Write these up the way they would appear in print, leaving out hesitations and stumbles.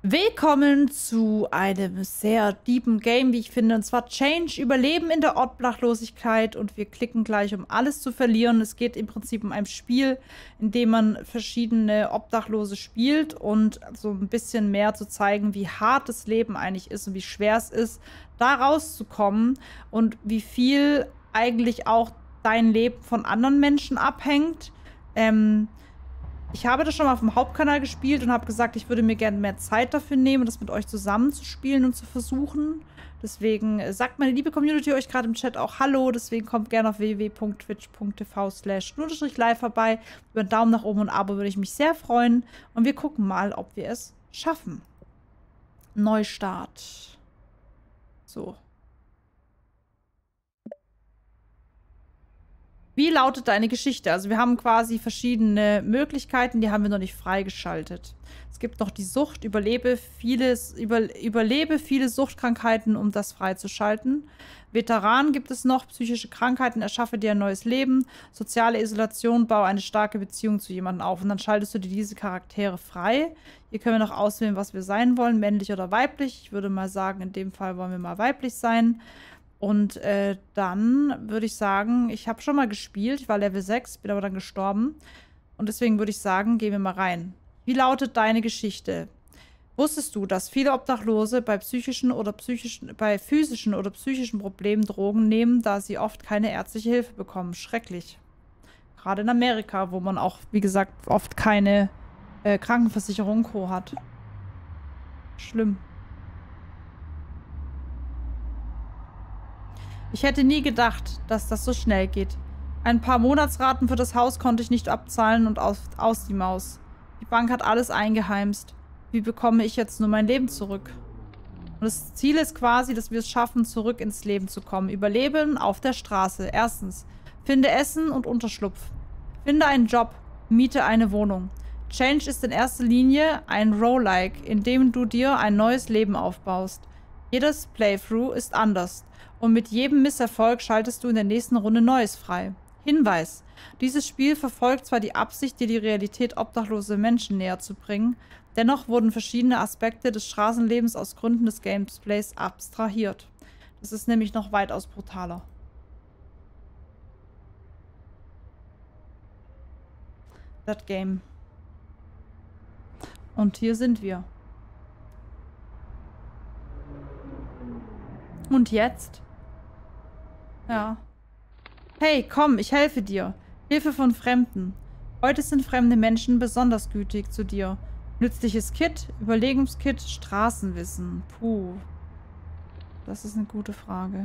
Willkommen zu einem sehr deepen Game, wie ich finde, und zwar Change, Überleben in der Obdachlosigkeit, und wir klicken gleich, um alles zu verlieren. Es geht im Prinzip um ein Spiel, in dem man verschiedene Obdachlose spielt und so ein bisschen mehr zu zeigen, wie hart das Leben eigentlich ist und wie schwer es ist, da rauszukommen und wie viel eigentlich auch dein Leben von anderen Menschen abhängt. Ich habe das schon mal auf dem Hauptkanal gespielt und habe gesagt, ich würde mir gerne mehr Zeit dafür nehmen, das mit euch zusammen zu spielen und zu versuchen. Deswegen sagt meine liebe Community euch gerade im Chat auch Hallo. Deswegen kommt gerne auf www.twitch.tv/live vorbei. Über einen Daumen nach oben und ein Abo würde ich mich sehr freuen. Und wir gucken mal, ob wir es schaffen. Neustart. So. Wie lautet deine Geschichte? Also wir haben quasi verschiedene Möglichkeiten, die haben wir noch nicht freigeschaltet. Es gibt noch die Sucht, überlebe viele Suchtkrankheiten, um das freizuschalten. Veteran gibt es noch, psychische Krankheiten, erschaffe dir ein neues Leben, soziale Isolation, baue eine starke Beziehung zu jemandem auf. Und dann schaltest du dir diese Charaktere frei. Hier können wir noch auswählen, was wir sein wollen, männlich oder weiblich. Ich würde mal sagen, in dem Fall wollen wir mal weiblich sein. Und dann würde ich sagen, ich habe schon mal gespielt, ich war Level 6, bin aber dann gestorben. Und deswegen würde ich sagen, gehen wir mal rein. Wie lautet deine Geschichte? Wusstest du, dass viele Obdachlose bei physischen oder psychischen Problemen Drogen nehmen, da sie oft keine ärztliche Hilfe bekommen? Schrecklich. Gerade in Amerika, wo man auch, wie gesagt, oft keine Krankenversicherung und Co. hat. Schlimm. Ich hätte nie gedacht, dass das so schnell geht. Ein paar Monatsraten für das Haus konnte ich nicht abzahlen und aus die Maus. Die Bank hat alles eingeheimst. Wie bekomme ich jetzt nur mein Leben zurück? Und das Ziel ist quasi, dass wir es schaffen, zurück ins Leben zu kommen. Überleben auf der Straße. Erstens, finde Essen und Unterschlupf. Finde einen Job. Miete eine Wohnung. Change ist in erster Linie ein Roguelike, in dem du dir ein neues Leben aufbaust. Jedes Playthrough ist anders. Und mit jedem Misserfolg schaltest du in der nächsten Runde Neues frei. Hinweis: Dieses Spiel verfolgt zwar die Absicht, dir die Realität obdachloser Menschen näher zu bringen, dennoch wurden verschiedene Aspekte des Straßenlebens aus Gründen des Gameplays abstrahiert. Das ist nämlich noch weitaus brutaler. Das Game. Und hier sind wir. Und jetzt? Ja. Hey, komm, ich helfe dir. Hilfe von Fremden. Heute sind fremde Menschen besonders gütig zu dir. Nützliches Kit, Überlegungskit, Straßenwissen. Puh. Das ist eine gute Frage.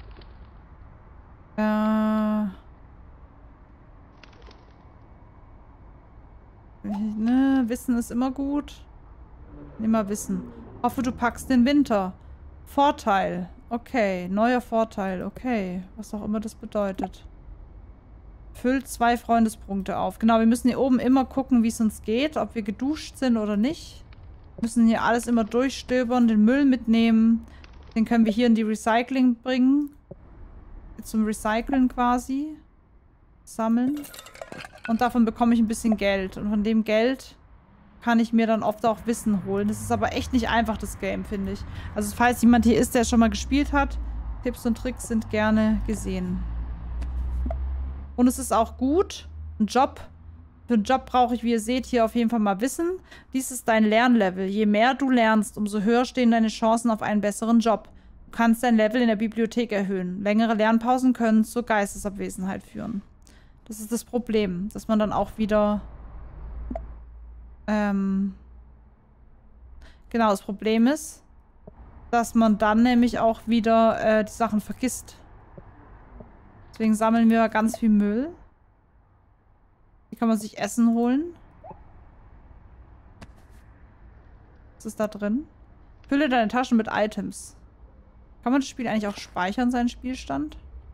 Wissen ist immer gut. Nimm mal Wissen. Hoffe, du packst den Winter. Vorteil. Okay, neuer Vorteil. Okay, was auch immer das bedeutet. Füllt 2 Freundespunkte auf. Genau, wir müssen hier oben immer gucken, wie es uns geht. Ob wir geduscht sind oder nicht. Wir müssen hier alles immer durchstöbern, den Müll mitnehmen. Den können wir hier in die Recycling bringen. Zum Recyceln quasi. Sammeln. Und davon bekomme ich ein bisschen Geld. Und von dem Geld kann ich mir dann oft auch Wissen holen. Das ist aber echt nicht einfach, das Game, finde ich. Also falls jemand hier ist, der schon mal gespielt hat, Tipps und Tricks sind gerne gesehen. Und es ist auch gut. Ein Job. Für einen Job brauche ich, wie ihr seht, hier auf jeden Fall mal Wissen. Dies ist dein Lernlevel. Je mehr du lernst, umso höher stehen deine Chancen auf einen besseren Job. Du kannst dein Level in der Bibliothek erhöhen. Längere Lernpausen können zur Geistesabwesenheit führen. Das ist das Problem, dass man dann auch wieder genau, das Problem ist, dass man dann nämlich auch wieder die Sachen vergisst. Deswegen sammeln wir ganz viel Müll. Hier kann man sich Essen holen. Was ist da drin? Fülle deine Taschen mit Items. Kann man das Spiel eigentlich auch speichern, seinen Spielstand?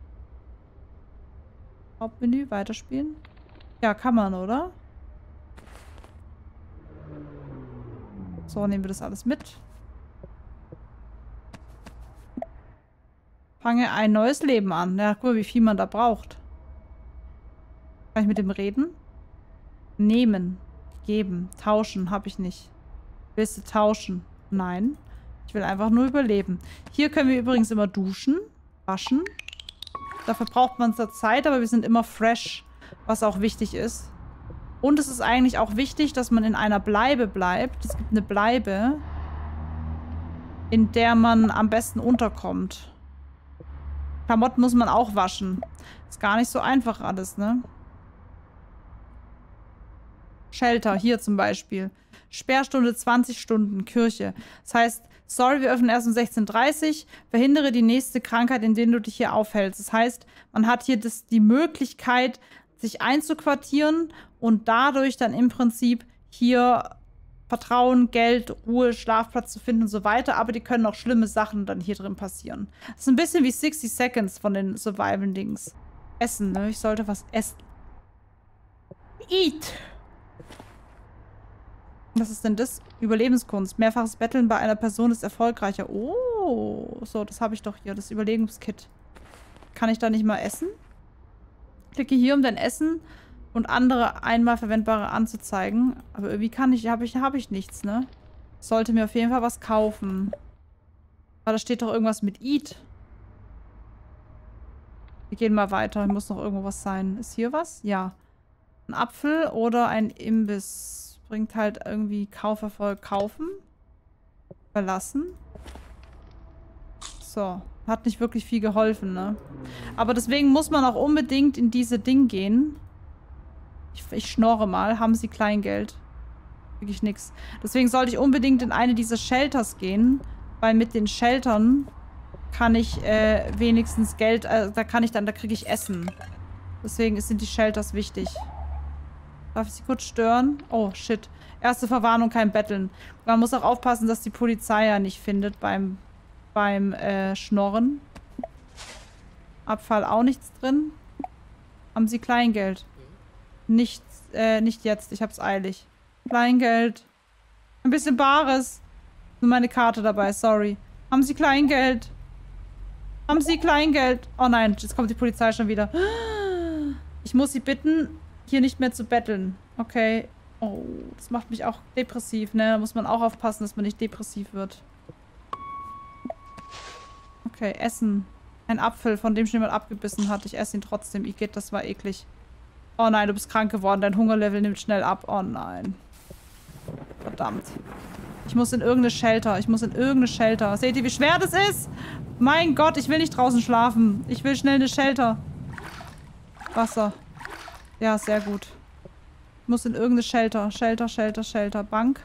Hauptmenü, weiterspielen? Ja, kann man, oder? So, nehmen wir das alles mit. Fange ein neues Leben an. Ja, guck mal, wie viel man da braucht. Kann ich mit dem reden? Nehmen. Geben. Tauschen. Habe ich nicht. Willst du tauschen? Nein. Ich will einfach nur überleben. Hier können wir übrigens immer duschen, waschen. Dafür braucht man zwar Zeit, aber wir sind immer fresh, was auch wichtig ist. Und es ist eigentlich auch wichtig, dass man in einer Bleibe bleibt. Es gibt eine Bleibe, in der man am besten unterkommt. Klamotten muss man auch waschen. Ist gar nicht so einfach alles, ne? Shelter, hier zum Beispiel. Sperrstunde 20 Stunden, Kirche. Das heißt, sorry, wir öffnen erst um 16:30 Uhr. Verhindere die nächste Krankheit, in der du dich hier aufhältst. Das heißt, man hat hier die Möglichkeit, sich einzuquartieren und dadurch dann im Prinzip hier Vertrauen, Geld, Ruhe, Schlafplatz zu finden und so weiter. Aber die können auch schlimme Sachen dann hier drin passieren. Das ist ein bisschen wie 60 Seconds von den Survival-Dings. Essen, ne? Ich sollte was essen. Eat! Was ist denn das? Überlebenskunst. Mehrfaches Betteln bei einer Person ist erfolgreicher. Oh, so, das habe ich doch hier. Das Überlebenskit. Kann ich da nicht mal essen? Klicke hier, um dein Essen und andere einmal verwendbare anzuzeigen. Aber irgendwie habe ich nichts, ne? Sollte mir auf jeden Fall was kaufen. Aber da steht doch irgendwas mit Eat. Wir gehen mal weiter. Muss noch irgendwo was sein. Ist hier was? Ja. Ein Apfel oder ein Imbiss. Bringt halt irgendwie Kauferfolg. Kaufen. Verlassen. So. Hat nicht wirklich viel geholfen, ne? Aber deswegen muss man auch unbedingt in diese Ding gehen. Ich schnorre mal. Haben Sie Kleingeld? Wirklich nix. Deswegen sollte ich unbedingt in eine dieser Shelters gehen. Weil mit den Sheltern kann ich wenigstens Geld... da kriege ich Essen. Deswegen sind die Shelters wichtig. Darf ich sie kurz stören? Oh, shit. Erste Verwarnung, kein Betteln. Man muss auch aufpassen, dass die Polizei ja nicht findet beim Schnorren. Abfall auch nichts drin. Haben Sie Kleingeld? Nicht jetzt. Ich hab's eilig. Kleingeld. Ein bisschen Bares. Nur meine Karte dabei, sorry. Haben Sie Kleingeld? Haben Sie Kleingeld? Oh nein, jetzt kommt die Polizei schon wieder. Ich muss Sie bitten, hier nicht mehr zu betteln. Okay. Oh, das macht mich auch depressiv, ne? Da muss man auch aufpassen, dass man nicht depressiv wird. Okay, Essen. Ein Apfel, von dem schon jemand abgebissen hat. Ich esse ihn trotzdem. Igitt, das war eklig. Oh nein, du bist krank geworden. Dein Hungerlevel nimmt schnell ab. Oh nein. Verdammt. Ich muss in irgendeine Shelter. Seht ihr, wie schwer das ist? Mein Gott, ich will nicht draußen schlafen. Ich will schnell eine Shelter. Wasser. Ja, sehr gut. Ich muss in irgendeine Shelter. Shelter. Bank.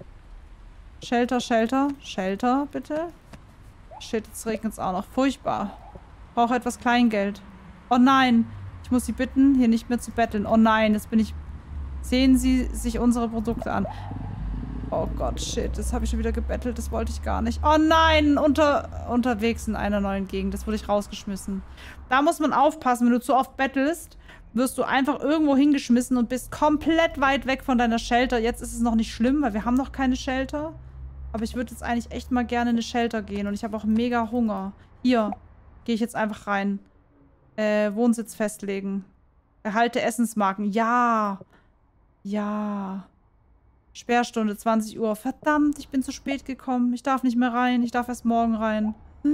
Shelter, bitte. Shit, jetzt regnet es auch noch. Furchtbar. Brauche etwas Kleingeld. Oh nein. Ich muss Sie bitten, hier nicht mehr zu betteln. Oh nein, jetzt bin ich... Sehen Sie sich unsere Produkte an. Oh Gott, shit. Das habe ich schon wieder gebettelt. Das wollte ich gar nicht. Oh nein, unterwegs in einer neuen Gegend. Das wurde ich rausgeschmissen. Da muss man aufpassen. Wenn du zu oft bettelst, wirst du einfach irgendwo hingeschmissen und bist komplett weit weg von deiner Shelter. Jetzt ist es noch nicht schlimm, weil wir haben noch keine Shelter. Aber ich würde jetzt eigentlich echt mal gerne in eine Shelter gehen. Und ich habe auch mega Hunger. Hier gehe ich jetzt einfach rein. Wohnsitz festlegen. Erhalte Essensmarken. Ja. Ja. Sperrstunde 20 Uhr. Verdammt, ich bin zu spät gekommen. Ich darf nicht mehr rein. Ich darf erst morgen rein.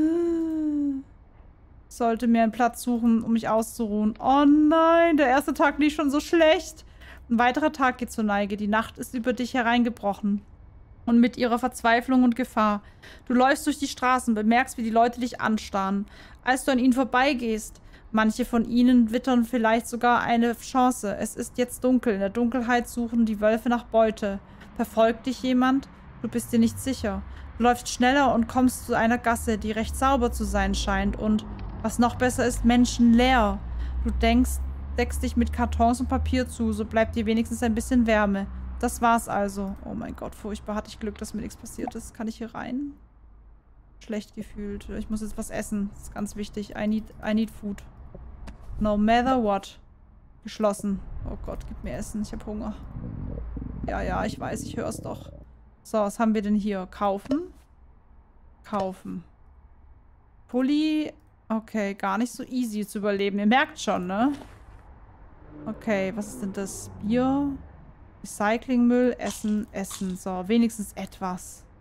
Sollte mir einen Platz suchen, um mich auszuruhen. Oh nein, der erste Tag lief schon so schlecht. Ein weiterer Tag geht zur Neige. Die Nacht ist über dich hereingebrochen. Und mit ihrer Verzweiflung und Gefahr. Du läufst durch die Straßen, bemerkst, wie die Leute dich anstarren. Als du an ihnen vorbeigehst, manche von ihnen wittern vielleicht sogar eine Chance. Es ist jetzt dunkel. In der Dunkelheit suchen die Wölfe nach Beute. Verfolgt dich jemand? Du bist dir nicht sicher. Du läufst schneller und kommst zu einer Gasse, die recht sauber zu sein scheint und, was noch besser ist, menschenleer. Du deckst dich mit Kartons und Papier zu, so bleibt dir wenigstens ein bisschen Wärme. Das war's also. Oh mein Gott, furchtbar. Hatte ich Glück, dass mir nichts passiert ist. Kann ich hier rein? Schlecht gefühlt. Ich muss jetzt was essen. Das ist ganz wichtig. I need food. No matter what. Geschlossen. Oh Gott, gib mir Essen. Ich habe Hunger. Ja, ich weiß. Ich höre es doch. So, was haben wir denn hier? Kaufen. Kaufen. Pulli. Okay, gar nicht so easy zu überleben. Ihr merkt schon, ne? Okay, was ist denn das? Bier. Recyclingmüll. Essen. So, wenigstens etwas.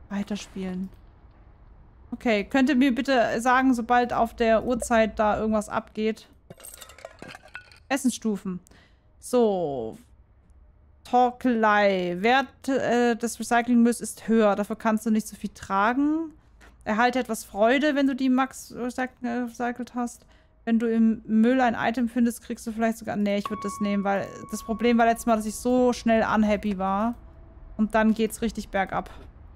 Weiterspielen. Okay, könnt ihr mir bitte sagen, sobald auf der Uhrzeit da irgendwas abgeht? Essensstufen. So. Torkelei. Wert des Recyclingmülls ist höher. Dafür kannst du nicht so viel tragen. Erhalte etwas Freude, wenn du die Max recycelt hast. Wenn du im Müll ein Item findest, kriegst du vielleicht sogar... Nee, ich würde das nehmen, weil das Problem war letztes Mal, dass ich so schnell unhappy war. Und dann geht's richtig bergab.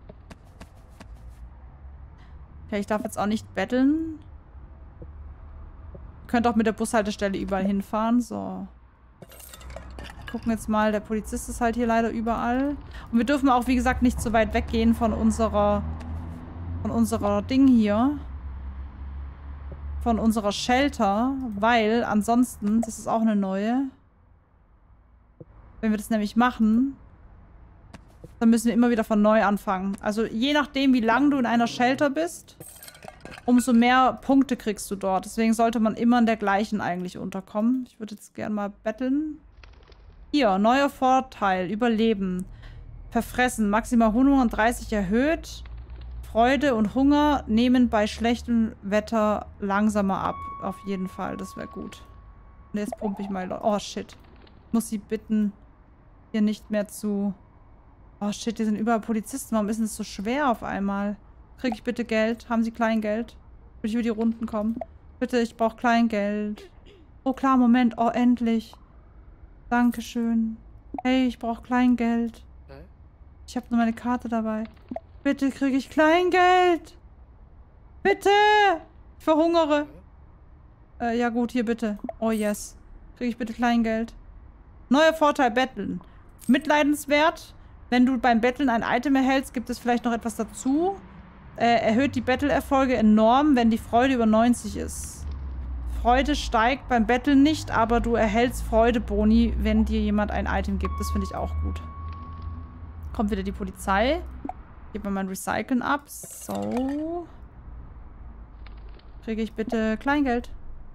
Okay, ich darf jetzt auch nicht betteln. Ihr könnt auch mit der Bushaltestelle überall hinfahren. So. Wir gucken jetzt mal. Der Polizist ist halt hier leider überall. Und wir dürfen auch, wie gesagt, nicht so weit weggehen von unserer Ding hier. Von unserer Shelter. Weil ansonsten, das ist auch eine neue. Wenn wir das nämlich machen, dann müssen wir immer wieder von neu anfangen. Also je nachdem, wie lang du in einer Shelter bist, umso mehr Punkte kriegst du dort. Deswegen sollte man immer in der gleichen eigentlich unterkommen. Ich würde jetzt gerne mal betteln. Hier, neuer Vorteil. Überleben. Verfressen. Maximal 130 erhöht. Freude und Hunger nehmen bei schlechtem Wetter langsamer ab. Auf jeden Fall. Das wäre gut. Und jetzt pumpe ich mal... Oh, shit. Ich muss sie bitten, hier nicht mehr zu... Oh, shit. Hier sind überall Polizisten. Warum ist es so schwer auf einmal? Kriege ich bitte Geld? Haben Sie Kleingeld? Will ich über die Runden kommen? Bitte, ich brauche Kleingeld. Oh, klar, Moment. Oh, endlich. Dankeschön. Hey, ich brauche Kleingeld. Ich habe nur meine Karte dabei. Bitte kriege ich Kleingeld. Bitte. Ich verhungere. Ja gut, hier bitte. Oh yes. Kriege ich bitte Kleingeld. Neuer Vorteil, Betteln. Mitleidenswert. Wenn du beim Betteln ein Item erhältst, gibt es vielleicht noch etwas dazu. Erhöht die Bettelerfolge enorm, wenn die Freude über 90 ist. Freude steigt beim Betteln nicht, aber du erhältst Freudeboni, wenn dir jemand ein Item gibt. Das finde ich auch gut. Kommt wieder die Polizei. Gib mir mein Recyceln ab. So. Kriege ich bitte Kleingeld?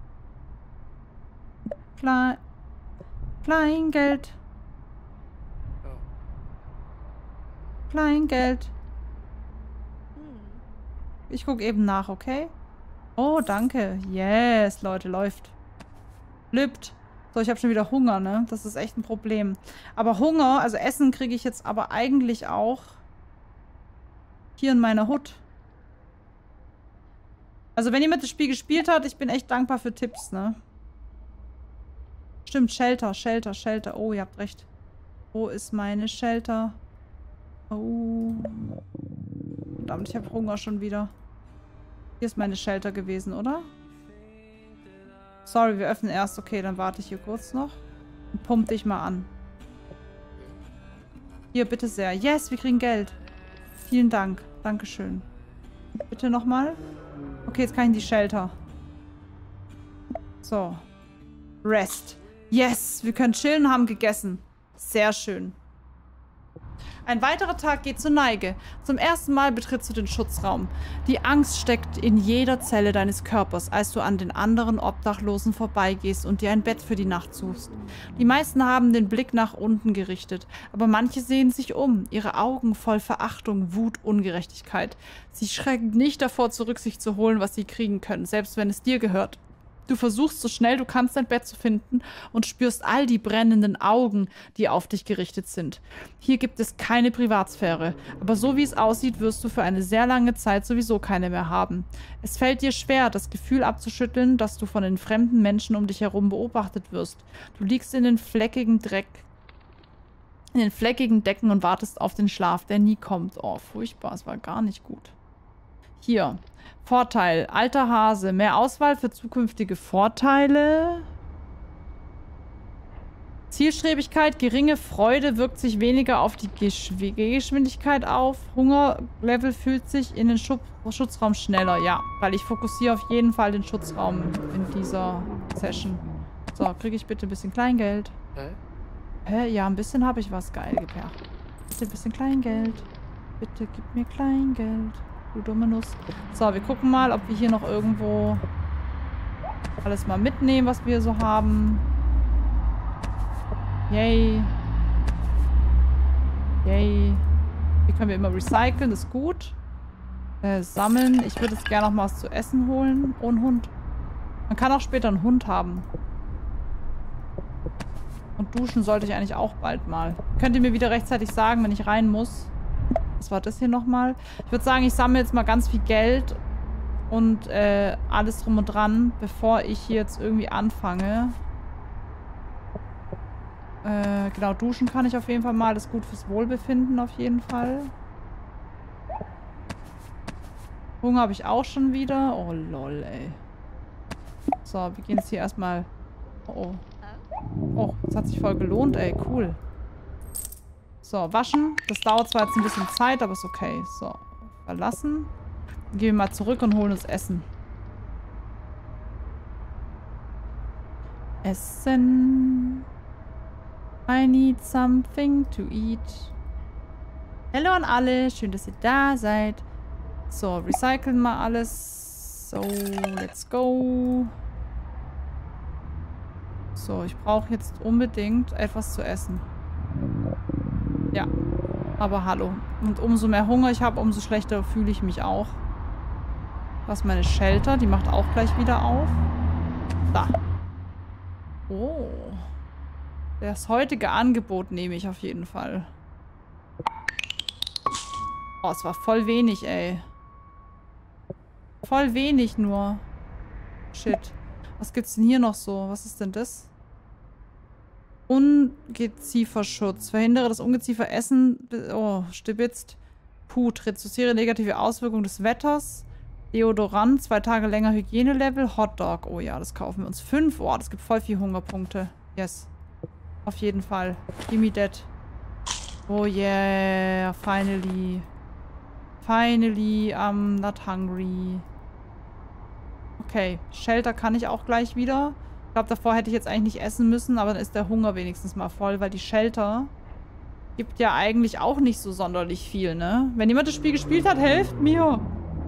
Kleingeld. Kleingeld. Ich gucke eben nach, okay? Oh, danke. Yes, Leute, läuft. Lübt. So, ich habe schon wieder Hunger, ne? Das ist echt ein Problem. Aber Hunger, also Essen kriege ich jetzt aber eigentlich auch hier in meiner Hut. Also wenn jemand das Spiel gespielt hat, ich bin echt dankbar für Tipps, ne? Stimmt, Shelter, Shelter, Shelter. Oh, ihr habt recht. Wo ist meine Shelter? Oh. Verdammt, ich habe Hunger schon wieder. Hier ist meine Shelter gewesen, oder? Sorry, wir öffnen erst. Okay, dann warte ich hier kurz noch. Und pump dich mal an. Hier, bitte sehr. Yes, wir kriegen Geld. Vielen Dank. Dankeschön. Bitte nochmal. Okay, jetzt kann ich in die Shelter. So. Rest. Yes, wir können chillen, haben gegessen. Sehr schön. Ein weiterer Tag geht zur Neige. Zum ersten Mal betrittst du den Schutzraum. Die Angst steckt in jeder Zelle deines Körpers, als du an den anderen Obdachlosen vorbeigehst und dir ein Bett für die Nacht suchst. Die meisten haben den Blick nach unten gerichtet, aber manche sehen sich um, ihre Augen voll Verachtung, Wut, Ungerechtigkeit. Sie schrecken nicht davor zurück, sich zu holen, was sie kriegen können, selbst wenn es dir gehört. Du versuchst so schnell du kannst dein Bett zu finden und spürst all die brennenden Augen, die auf dich gerichtet sind. Hier gibt es keine Privatsphäre, aber so wie es aussieht, wirst du für eine sehr lange Zeit sowieso keine mehr haben. Es fällt dir schwer, das Gefühl abzuschütteln, dass du von den fremden Menschen um dich herum beobachtet wirst. Du liegst in den fleckigen Decken und wartest auf den Schlaf, der nie kommt. Oh, furchtbar, es war gar nicht gut. Hier. Vorteil. Alter Hase. Mehr Auswahl für zukünftige Vorteile. Zielstrebigkeit. Geringe Freude wirkt sich weniger auf die Gehgeschwindigkeit auf. Hungerlevel fühlt sich in den Schutzraum schneller. Ja, weil ich fokussiere auf jeden Fall den Schutzraum in dieser Session. So, kriege ich bitte ein bisschen Kleingeld. Hä? Ja, ein bisschen habe ich was. Geil, gib her. Bitte ein bisschen Kleingeld. Bitte gib mir Kleingeld. Du dumme Nuss. So, wir gucken mal, ob wir hier noch irgendwo alles mal mitnehmen, was wir so haben. Yay. Yay. Die können wir immer recyceln, ist gut. Sammeln. Ich würde jetzt gerne noch mal was zu essen holen. Ohne Hund. Man kann auch später einen Hund haben. Und duschen sollte ich eigentlich auch bald mal. Könnt ihr mir wieder rechtzeitig sagen, wenn ich rein muss? Was war das hier nochmal? Ich würde sagen, ich sammle jetzt mal ganz viel Geld und alles drum und dran, bevor ich hier jetzt irgendwie anfange. Genau, duschen kann ich auf jeden Fall mal. Das ist gut fürs Wohlbefinden auf jeden Fall. Hunger habe ich auch schon wieder. Oh, lol, ey. So, wir gehen jetzt hier erstmal... Oh, oh, das hat sich voll gelohnt, ey. Cool. So, waschen. Das dauert zwar jetzt ein bisschen Zeit, aber ist okay. So, verlassen. Dann gehen wir mal zurück und holen uns Essen. Essen. I need something to eat. Hallo an alle. Schön, dass ihr da seid. So, recyceln mal alles. So, let's go. So, ich brauche jetzt unbedingt etwas zu essen. Ja, aber hallo. Und umso mehr Hunger ich habe, umso schlechter fühle ich mich auch. Das ist meine Shelter. Die macht auch gleich wieder auf. Da. Oh. Das heutige Angebot nehme ich auf jeden Fall. Oh, es war voll wenig, ey. Voll wenig nur. Shit. Was gibt's denn hier noch so? Was ist denn das? Ungezieferschutz. Verhindere das Ungeziefer Essen. Oh, stibitzt. Put. Reduziere negative Auswirkungen des Wetters. Deodorant. 2 Tage länger Hygienelevel. Hotdog. Oh ja, das kaufen wir uns. 5. Oh, das gibt voll viel Hungerpunkte. Yes. Auf jeden Fall. Gimme that. Oh yeah. Finally. Finally. I'm not hungry. Okay. Shelter kann ich auch gleich wieder. Ich glaube, davor hätte ich jetzt eigentlich nicht essen müssen, aber dann ist der Hunger wenigstens mal voll, weil die Shelter gibt ja eigentlich auch nicht so sonderlich viel, ne? Wenn jemand das Spiel gespielt hat, helft mir!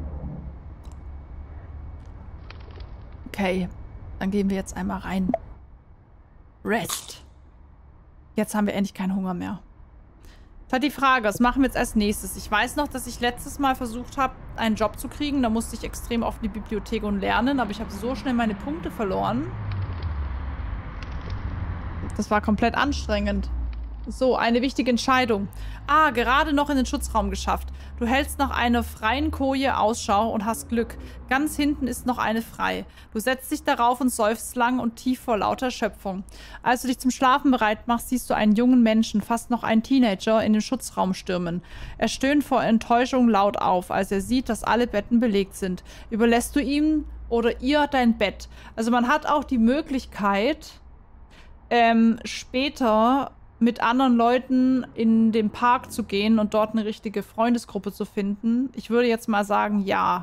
Okay, dann gehen wir jetzt einmal rein. Rest. Jetzt haben wir endlich keinen Hunger mehr. Jetzt hat die Frage, was machen wir jetzt als nächstes? Ich weiß noch, dass ich letztes Mal versucht habe, einen Job zu kriegen. Da musste ich extrem oft in die Bibliothek und lernen, aber ich habe so schnell meine Punkte verloren. Das war komplett anstrengend. So, eine wichtige Entscheidung. Ah, gerade noch in den Schutzraum geschafft. Du hältst nach einer freien Koje Ausschau und hast Glück. Ganz hinten ist noch eine frei. Du setzt dich darauf und seufzt lang und tief vor lauter Erschöpfung. Als du dich zum Schlafen bereit machst, siehst du einen jungen Menschen, fast noch einen Teenager, in den Schutzraum stürmen. Er stöhnt vor Enttäuschung laut auf, als er sieht, dass alle Betten belegt sind. Überlässt du ihm oder ihr dein Bett? Also man hat auch die Möglichkeit, später mit anderen Leuten in den Park zu gehen und dort eine richtige Freundesgruppe zu finden. Ich würde jetzt mal sagen, ja.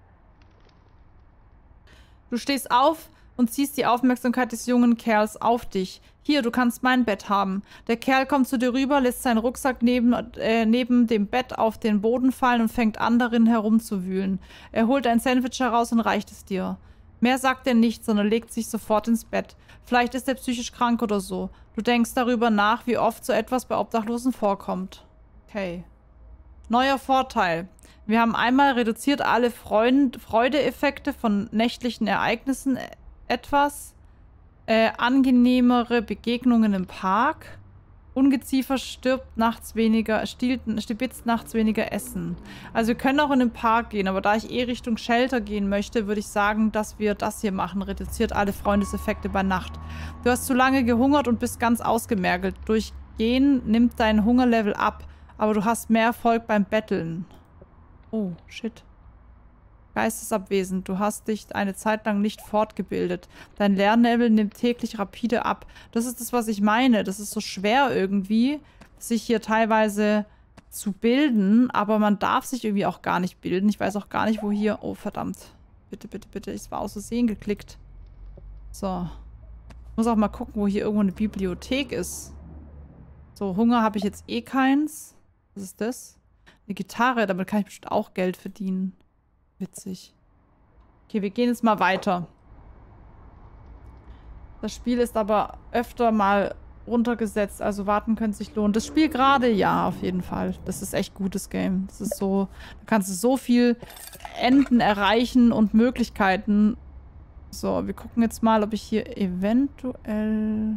Du stehst auf und ziehst die Aufmerksamkeit des jungen Kerls auf dich. Hier, du kannst mein Bett haben. Der Kerl kommt zu dir rüber, lässt seinen Rucksack neben dem Bett auf den Boden fallen und fängt an, darin herumzuwühlen. Er holt ein Sandwich heraus und reicht es dir. Mehr sagt er nicht, sondern legt sich sofort ins Bett. Vielleicht ist er psychisch krank oder so. Du denkst darüber nach, wie oft so etwas bei Obdachlosen vorkommt. Okay. Neuer Vorteil. Wir haben einmal reduziert alle Freudeeffekte von nächtlichen Ereignissen etwas. Angenehmere Begegnungen im Park. Ungeziefer stibitzt nachts weniger Essen. Also wir können auch in den Park gehen, aber da ich Richtung Shelter gehen möchte, würde ich sagen, dass wir das hier machen. Reduziert alle Freundeseffekte bei Nacht. Du hast zu lange gehungert und bist ganz ausgemergelt. Durch Gehen nimmt dein Hungerlevel ab, aber du hast mehr Erfolg beim Betteln. Oh, shit. Geistesabwesend. Du hast dich eine Zeit lang nicht fortgebildet. Dein Lernlevel nimmt täglich rapide ab. Das ist das, was ich meine. Das ist so schwer irgendwie, sich hier teilweise zu bilden, aber man darf sich irgendwie auch gar nicht bilden. Ich weiß auch gar nicht, wo hier... Oh, verdammt. Bitte, bitte, bitte. Ich war aus Versehen geklickt. So. Ich muss auch mal gucken, wo hier irgendwo eine Bibliothek ist. So, Hunger habe ich jetzt eh keins. Was ist das? Eine Gitarre. Damit kann ich bestimmt auch Geld verdienen. Witzig. Okay, wir gehen jetzt mal weiter. Das Spiel ist aber öfter mal runtergesetzt. Also warten könnte sich lohnen. Das Spiel gerade, ja, auf jeden Fall. Das ist echt gutes Game. Das ist so, da kannst du so viel Enden erreichen und Möglichkeiten. So, wir gucken jetzt mal, ob ich hier eventuell...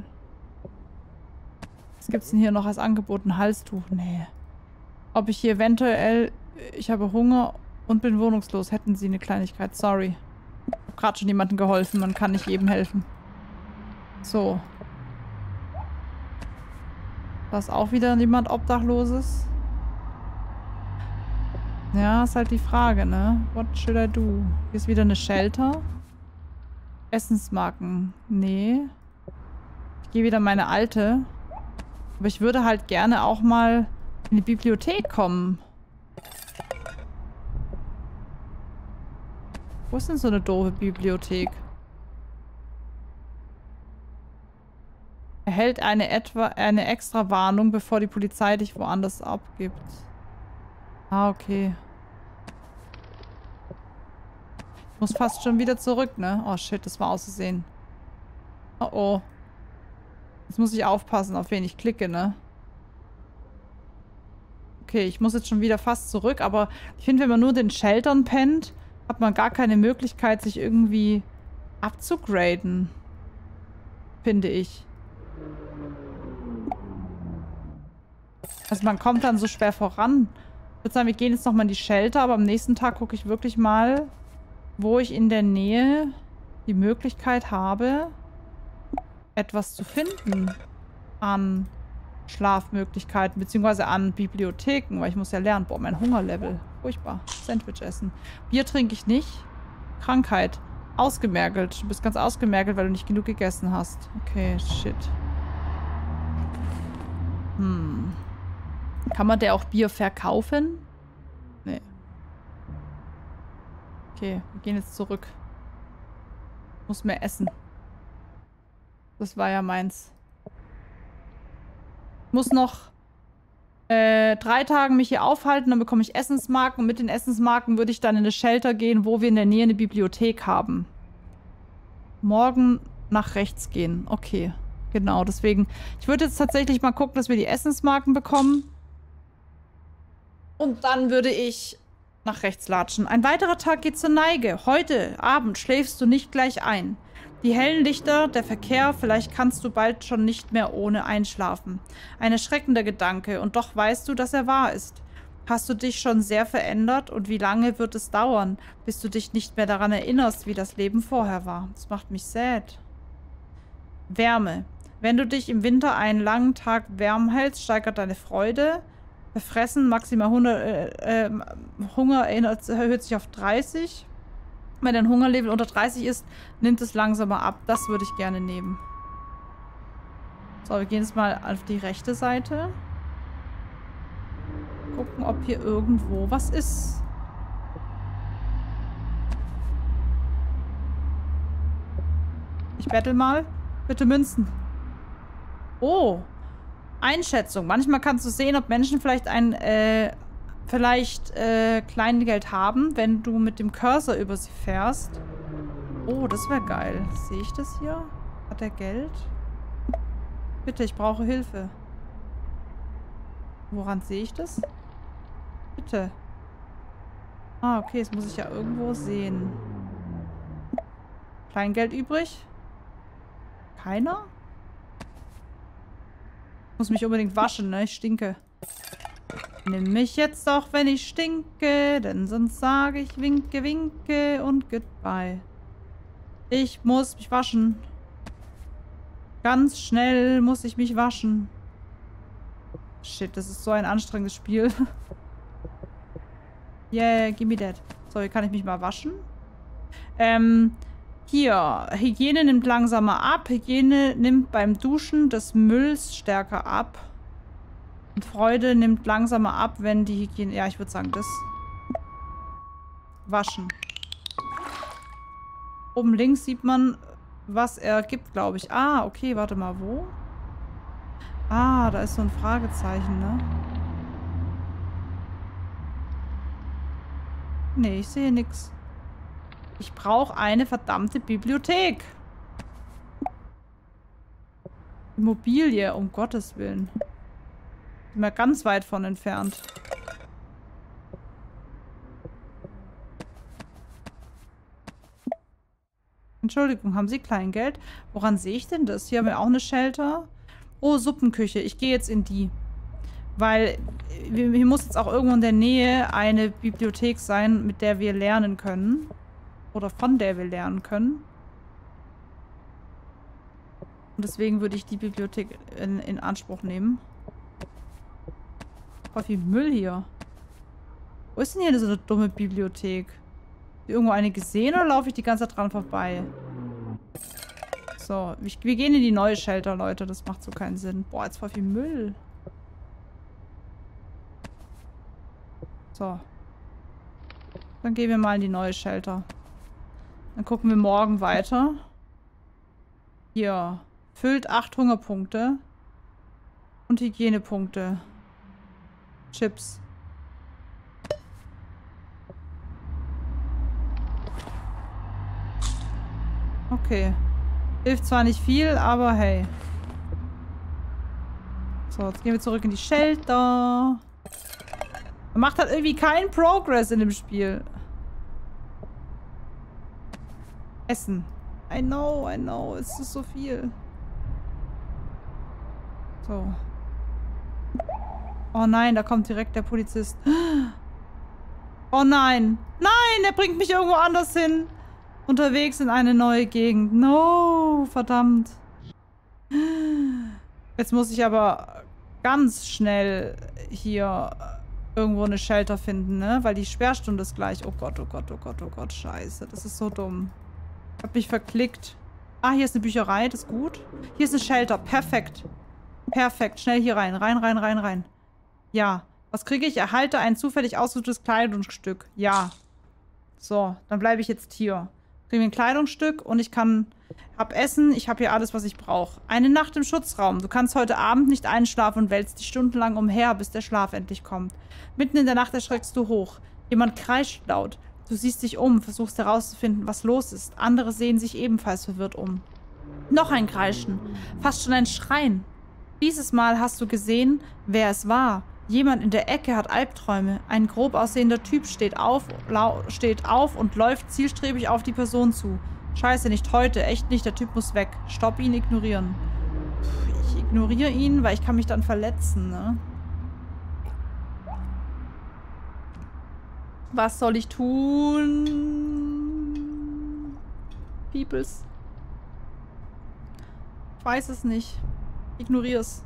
Was gibt's denn hier noch als Angebot? Ein Halstuch? Nee. Ob ich hier eventuell... Ich habe Hunger und bin wohnungslos. Hätten Sie eine Kleinigkeit? Sorry. Ich habe gerade schon jemandem geholfen. Man kann nicht jedem helfen. So. Da ist auch wieder jemand Obdachloses. Ja, ist halt die Frage, ne? What should I do? Hier ist wieder eine Shelter. Essensmarken. Nee. Ich gehe wieder meine alte. Aber ich würde halt gerne auch mal in die Bibliothek kommen. Wo ist denn so eine doofe Bibliothek? Erhält eine extra Warnung, bevor die Polizei dich woanders abgibt. Ah, okay. Ich muss fast schon wieder zurück, ne? Oh shit, das war auszusehen. Oh oh. Jetzt muss ich aufpassen, auf wen ich klicke, ne? Okay, ich muss jetzt schon wieder fast zurück, aber ich finde, wenn man nur den Sheltern pennt, hat man gar keine Möglichkeit, sich irgendwie abzugraden. Finde ich. Also man kommt dann so schwer voran. Ich würde sagen, wir gehen jetzt nochmal in die Shelter, aber am nächsten Tag gucke ich wirklich mal, wo ich in der Nähe die Möglichkeit habe, etwas zu finden an Schlafmöglichkeiten, beziehungsweise an Bibliotheken, weil ich muss ja lernen. Boah, mein Hungerlevel. Furchtbar. Sandwich essen. Bier trinke ich nicht. Krankheit. Ausgemergelt. Du bist ganz ausgemergelt, weil du nicht genug gegessen hast. Okay, shit. Kann man der auch Bier verkaufen? Nee. Okay, wir gehen jetzt zurück. Muss mehr essen. Das war ja meins. Ich muss noch 3 Tage mich hier aufhalten, dann bekomme ich Essensmarken. Und mit den Essensmarken würde ich dann in eine Shelter gehen, wo wir in der Nähe eine Bibliothek haben. Morgen nach rechts gehen. Okay, genau. Deswegen, ich würde jetzt tatsächlich mal gucken, dass wir die Essensmarken bekommen. Und dann würde ich nach rechts latschen. Ein weiterer Tag geht zur Neige. Heute Abend schläfst du nicht gleich ein. Die hellen Lichter, der Verkehr, vielleicht kannst du bald schon nicht mehr ohne einschlafen. Ein erschreckender Gedanke, und doch weißt du, dass er wahr ist. Hast du dich schon sehr verändert und wie lange wird es dauern, bis du dich nicht mehr daran erinnerst, wie das Leben vorher war? Das macht mich sad. Wärme. Wenn du dich im Winter einen langen Tag warm hältst, steigert deine Freude. Verfressen, maximal 100, Hunger erhöht sich auf 30. Wenn dein Hungerlevel unter 30 ist, nimmt es langsamer ab. Das würde ich gerne nehmen. So, wir gehen jetzt mal auf die rechte Seite. Gucken, ob hier irgendwo was ist. Ich bettel mal. Bitte Münzen. Oh. Einschätzung. Manchmal kannst du sehen, ob Menschen vielleicht Kleingeld haben, wenn du mit dem Cursor über sie fährst. Oh, das wäre geil. Sehe ich das hier? Hat er Geld? Bitte, ich brauche Hilfe. Woran sehe ich das? Bitte. Ah, okay, das muss ich ja irgendwo sehen. Kleingeld übrig? Keiner? Ich muss mich unbedingt waschen, ne? Ich stinke. Nimm mich jetzt auch, wenn ich stinke, denn sonst sage ich winke, winke und goodbye. Ich muss mich waschen. Ganz schnell muss ich mich waschen. Shit, das ist so ein anstrengendes Spiel. Yeah, give me that. So, hier kann ich mich mal waschen. Hier, Hygiene nimmt langsamer ab. Hygiene nimmt beim Duschen des Mülls stärker ab. Und Freude nimmt langsamer ab, wenn die Hygiene... Ja, ich würde sagen, das. Waschen. Oben links sieht man, was er gibt, glaube ich. Ah, okay, warte mal, wo? Ah, da ist so ein Fragezeichen, ne? Nee, ich sehe nichts. Ich brauche eine verdammte Bibliothek. Immobilie, um Gottes Willen. Sind wir ganz weit von entfernt. Entschuldigung, haben Sie Kleingeld? Woran sehe ich denn das? Hier haben wir auch eine Shelter. Oh, Suppenküche. Ich gehe jetzt in die. Weil hier muss jetzt auch irgendwo in der Nähe eine Bibliothek sein, mit der wir lernen können. Oder von der wir lernen können. Und deswegen würde ich die Bibliothek in Anspruch nehmen. Voll viel Müll hier. Wo ist denn hier so eine dumme Bibliothek? Hast du irgendwo eine gesehen oder laufe ich die ganze Zeit dran vorbei? So, wir gehen in die neue Shelter, Leute. Das macht so keinen Sinn. Boah, jetzt voll viel Müll. So. Dann gehen wir mal in die neue Shelter. Dann gucken wir morgen weiter. Hier. Füllt 8 Hungerpunkte. Und Hygienepunkte. Chips. Okay. Hilft zwar nicht viel, aber hey. So, jetzt gehen wir zurück in die Shelter. Man macht halt irgendwie keinen Progress in dem Spiel. Essen. I know. Es ist so viel. So. Oh nein, da kommt direkt der Polizist. Oh nein. Nein, der bringt mich irgendwo anders hin. Unterwegs in eine neue Gegend. No, verdammt. Jetzt muss ich aber ganz schnell hier irgendwo eine Shelter finden, ne? Weil die Sperrstunde ist gleich. Oh Gott, scheiße. Das ist so dumm. Ich hab mich verklickt. Ah, hier ist eine Bücherei, das ist gut. Hier ist eine Shelter, perfekt. Perfekt, schnell hier rein. Rein. Ja. Was kriege ich? Erhalte ein zufällig ausgesuchtes Kleidungsstück. Ja. So, dann bleibe ich jetzt hier. Kriege mir ein Kleidungsstück und ich hab Essen, ich habe hier alles, was ich brauche. Eine Nacht im Schutzraum. Du kannst heute Abend nicht einschlafen und wälzt dich stundenlang umher, bis der Schlaf endlich kommt. Mitten in der Nacht erschreckst du hoch. Jemand kreischt laut. Du siehst dich um, versuchst herauszufinden, was los ist. Andere sehen sich ebenfalls verwirrt um. Noch ein Kreischen. Fast schon ein Schreien. Dieses Mal hast du gesehen, wer es war. Jemand in der Ecke hat Albträume. Ein grob aussehender Typ steht auf und läuft zielstrebig auf die Person zu. Scheiße, nicht heute. Echt nicht. Der Typ muss weg. Stopp ihn, ignorieren. Ich ignoriere ihn, weil ich kann mich dann verletzen, ne? Was soll ich tun? Peoples. Ich weiß es nicht. Ignoriere es.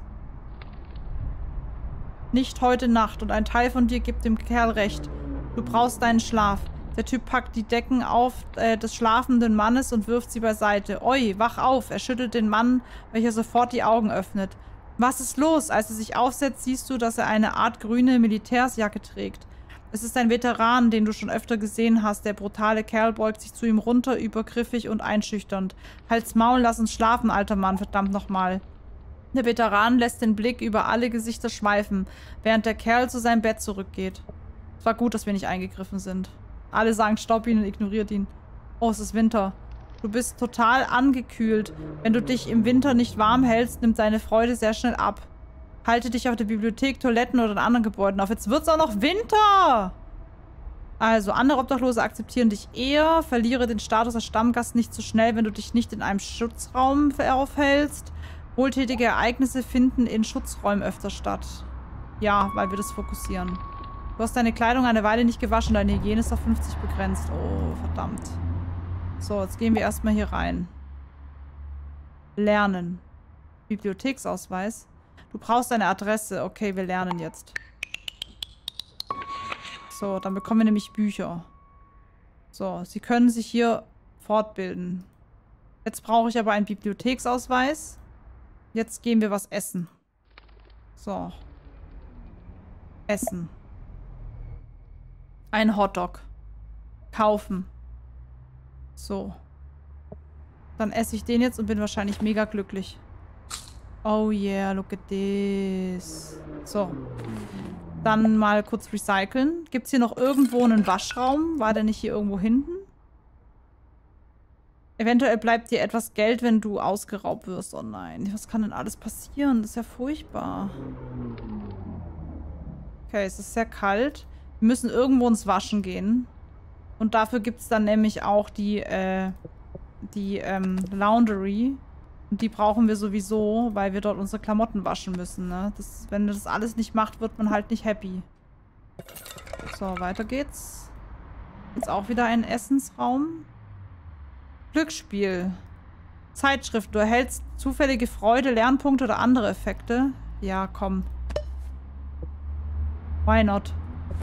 Nicht heute Nacht und ein Teil von dir gibt dem Kerl recht. Du brauchst deinen Schlaf. Der Typ packt die Decken auf des schlafenden Mannes und wirft sie beiseite. Oi, wach auf! Er schüttelt den Mann, welcher sofort die Augen öffnet. Was ist los? Als er sich aufsetzt, siehst du, dass er eine Art grüne Militärsjacke trägt. Es ist ein Veteran, den du schon öfter gesehen hast. Der brutale Kerl beugt sich zu ihm runter, übergriffig und einschüchternd. Halt's Maul, lass uns schlafen, alter Mann, verdammt nochmal. Der Veteran lässt den Blick über alle Gesichter schweifen, während der Kerl zu seinem Bett zurückgeht. Es war gut, dass wir nicht eingegriffen sind. Alle sagen, stopp ihn und ignoriert ihn. Oh, es ist Winter. Du bist total angekühlt. Wenn du dich im Winter nicht warm hältst, nimmt deine Freude sehr schnell ab. Halte dich auf der Bibliothek, Toiletten oder in anderen Gebäuden auf. Jetzt wird's auch noch Winter! Also, andere Obdachlose akzeptieren dich eher. Verliere den Status als Stammgast nicht so schnell, wenn du dich nicht in einem Schutzraum aufhältst. Wohltätige Ereignisse finden in Schutzräumen öfter statt. Ja, weil wir das fokussieren. Du hast deine Kleidung eine Weile nicht gewaschen, deine Hygiene ist auf 50 begrenzt. Oh, verdammt. So, jetzt gehen wir erstmal hier rein. Lernen. Bibliotheksausweis. Du brauchst eine Adresse. Okay, wir lernen jetzt. So, dann bekommen wir nämlich Bücher. So, sie können sich hier fortbilden. Jetzt brauche ich aber einen Bibliotheksausweis. Jetzt gehen wir was essen. So. Essen. Ein Hotdog. Kaufen. So. Dann esse ich den jetzt und bin wahrscheinlich mega glücklich. Oh yeah, look at this. So. Dann mal kurz recyceln. Gibt es hier noch irgendwo einen Waschraum? War der nicht hier irgendwo hinten? Eventuell bleibt dir etwas Geld, wenn du ausgeraubt wirst. Oh nein, was kann denn alles passieren? Das ist ja furchtbar. Okay, es ist sehr kalt. Wir müssen irgendwo ins Waschen gehen. Und dafür gibt es dann nämlich auch die Laundry. Und die brauchen wir sowieso, weil wir dort unsere Klamotten waschen müssen, ne? Wenn das alles nicht macht, wird man halt nicht happy. So, weiter geht's. Jetzt auch wieder ein Essensraum. Glücksspiel. Zeitschrift. Du erhältst zufällige Freude, Lernpunkte oder andere Effekte. Ja, komm. Why not?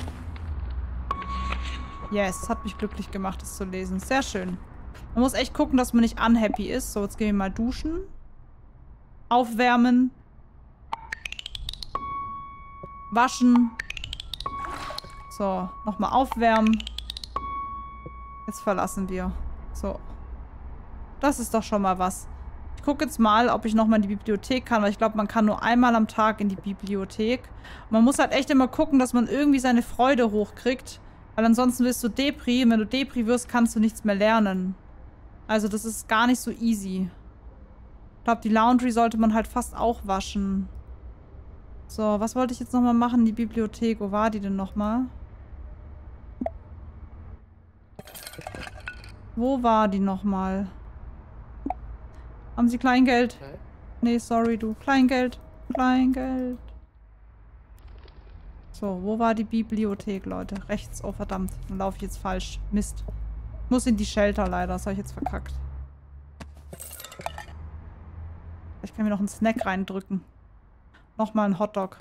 Yes, hat mich glücklich gemacht, das zu lesen. Sehr schön. Man muss echt gucken, dass man nicht unhappy ist. So, jetzt gehen wir mal duschen. Aufwärmen. Waschen. So, nochmal aufwärmen. Jetzt verlassen wir. So. Das ist doch schon mal was. Ich gucke jetzt mal, ob ich nochmal in die Bibliothek kann, weil ich glaube, man kann nur einmal am Tag in die Bibliothek. Und man muss halt echt immer gucken, dass man irgendwie seine Freude hochkriegt. Weil ansonsten wirst du Depri. Und wenn du Depri wirst, kannst du nichts mehr lernen. Also das ist gar nicht so easy. Ich glaube, die Laundry sollte man halt fast auch waschen. So, was wollte ich jetzt nochmal machen? Die Bibliothek. Wo war die denn nochmal? Wo war die nochmal? Haben Sie Kleingeld? Nee, sorry, du. Kleingeld. Kleingeld. So, wo war die Bibliothek, Leute? Rechts. Oh, verdammt. Dann laufe ich jetzt falsch. Mist. Muss in die Shelter leider. Das habe ich jetzt verkackt. Ich kann mir noch einen Snack reindrücken. Nochmal ein Hotdog.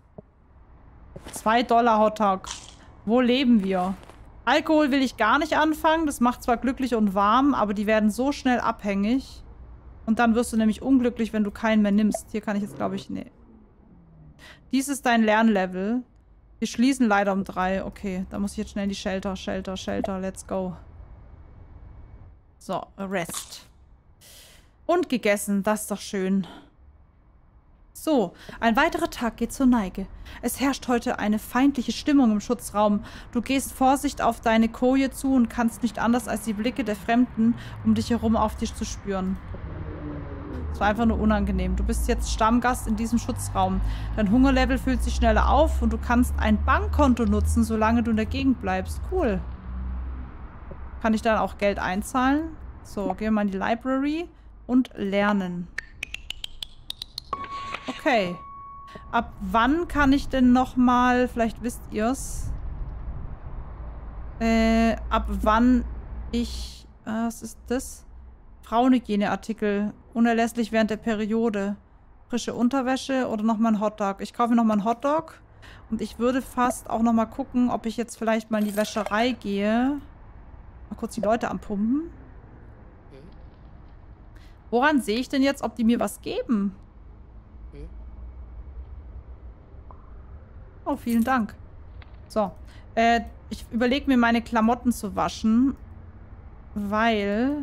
2 $ Hotdog. Wo leben wir? Alkohol will ich gar nicht anfangen. Das macht zwar glücklich und warm, aber die werden so schnell abhängig. Und dann wirst du nämlich unglücklich, wenn du keinen mehr nimmst. Hier kann ich jetzt, glaube ich, nee. Dies ist dein Lernlevel. Wir schließen leider um 3. Okay, da muss ich jetzt schnell in die Shelter. Shelter, Shelter, let's go. So, Rest. Und gegessen, das ist doch schön. So, ein weiterer Tag geht zur Neige. Es herrscht heute eine feindliche Stimmung im Schutzraum. Du gehst Vorsicht auf deine Koje zu und kannst nicht anders als die Blicke der Fremden um dich herum auf dich zu spüren. Es war einfach nur unangenehm. Du bist jetzt Stammgast in diesem Schutzraum. Dein Hungerlevel füllt sich schneller auf und du kannst ein Bankkonto nutzen, solange du in der Gegend bleibst. Cool. Kann ich dann auch Geld einzahlen? So, gehen wir mal in die Library und lernen. Okay. Ab wann kann ich denn nochmal, vielleicht wisst ihr's, ab wann ich, was ist das? Frauenhygieneartikel, unerlässlich während der Periode. Frische Unterwäsche oder nochmal ein Hotdog. Ich kaufe nochmal einen Hotdog und ich würde fast auch nochmal gucken, ob ich jetzt vielleicht mal in die Wäscherei gehe. Mal kurz die Leute anpumpen. Woran sehe ich denn jetzt, ob die mir was geben? Oh, vielen Dank. So. Ich überlege mir, meine Klamotten zu waschen, weil...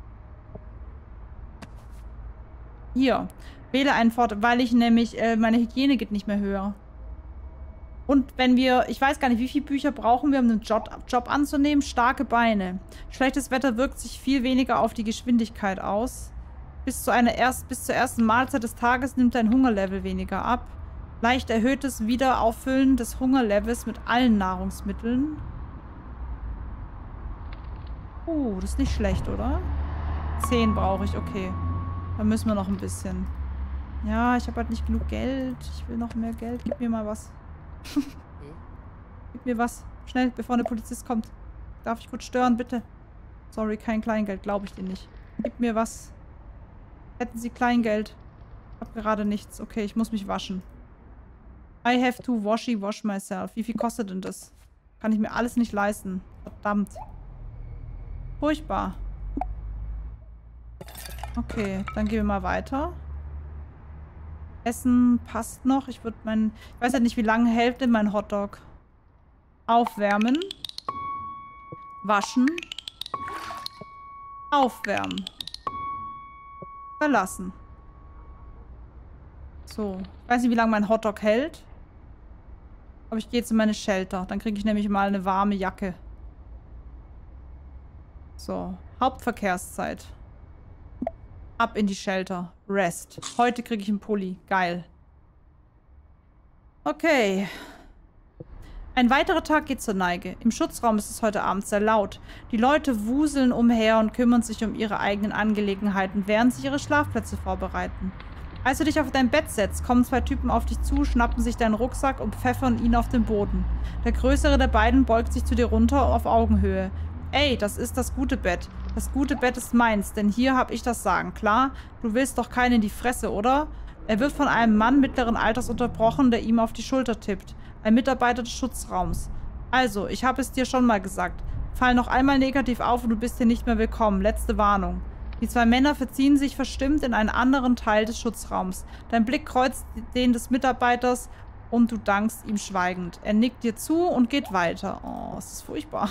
Hier. Wähle einen Vorteil, weil ich nämlich... meine Hygiene geht nicht mehr höher. Und wenn wir... Ich weiß gar nicht, wie viele Bücher brauchen wir, um einen Job anzunehmen? Starke Beine. Schlechtes Wetter wirkt sich viel weniger auf die Geschwindigkeit aus. Bis zur ersten Mahlzeit des Tages nimmt dein Hungerlevel weniger ab. Leicht erhöhtes Wiederauffüllen des Hungerlevels mit allen Nahrungsmitteln. Das ist nicht schlecht, oder? 10 brauche ich, okay. Dann müssen wir noch ein bisschen. Ja, ich habe halt nicht genug Geld. Ich will noch mehr Geld. Gib mir mal was. Gib mir was. Schnell, bevor der Polizist kommt. Darf ich kurz stören, bitte? Sorry, kein Kleingeld. Glaube ich dir nicht. Gib mir was. Hätten Sie Kleingeld? Ich habe gerade nichts. Okay, ich muss mich waschen. I have to wash myself. Wie viel kostet denn das? Kann ich mir alles nicht leisten. Verdammt. Furchtbar. Okay, dann gehen wir mal weiter. Essen passt noch. Ich weiß ja nicht, wie lange hält denn mein Hotdog. Aufwärmen. Waschen. Aufwärmen. Verlassen. So. Ich weiß nicht, wie lange mein Hotdog hält. Aber ich gehe jetzt in meine Shelter. Dann kriege ich nämlich mal eine warme Jacke. So. Hauptverkehrszeit. Ab in die Shelter. Rest. Heute kriege ich einen Pulli. Geil. Okay. Ein weiterer Tag geht zur Neige. Im Schutzraum ist es heute Abend sehr laut. Die Leute wuseln umher und kümmern sich um ihre eigenen Angelegenheiten, während sie ihre Schlafplätze vorbereiten. Als du dich auf dein Bett setzt, kommen 2 Typen auf dich zu, schnappen sich deinen Rucksack und pfeffern ihn auf den Boden. Der größere der beiden beugt sich zu dir runter auf Augenhöhe. Ey, das ist das gute Bett. Das gute Bett ist meins, denn hier hab ich das Sagen, klar? Du willst doch keinen in die Fresse, oder? Er wird von einem Mann mittleren Alters unterbrochen, der ihm auf die Schulter tippt. Ein Mitarbeiter des Schutzraums. Also, ich habe es dir schon mal gesagt. Fall noch einmal negativ auf und du bist hier nicht mehr willkommen. Letzte Warnung. Die 2 Männer verziehen sich verstimmt in einen anderen Teil des Schutzraums. Dein Blick kreuzt den des Mitarbeiters und du dankst ihm schweigend. Er nickt dir zu und geht weiter. Oh, es ist furchtbar.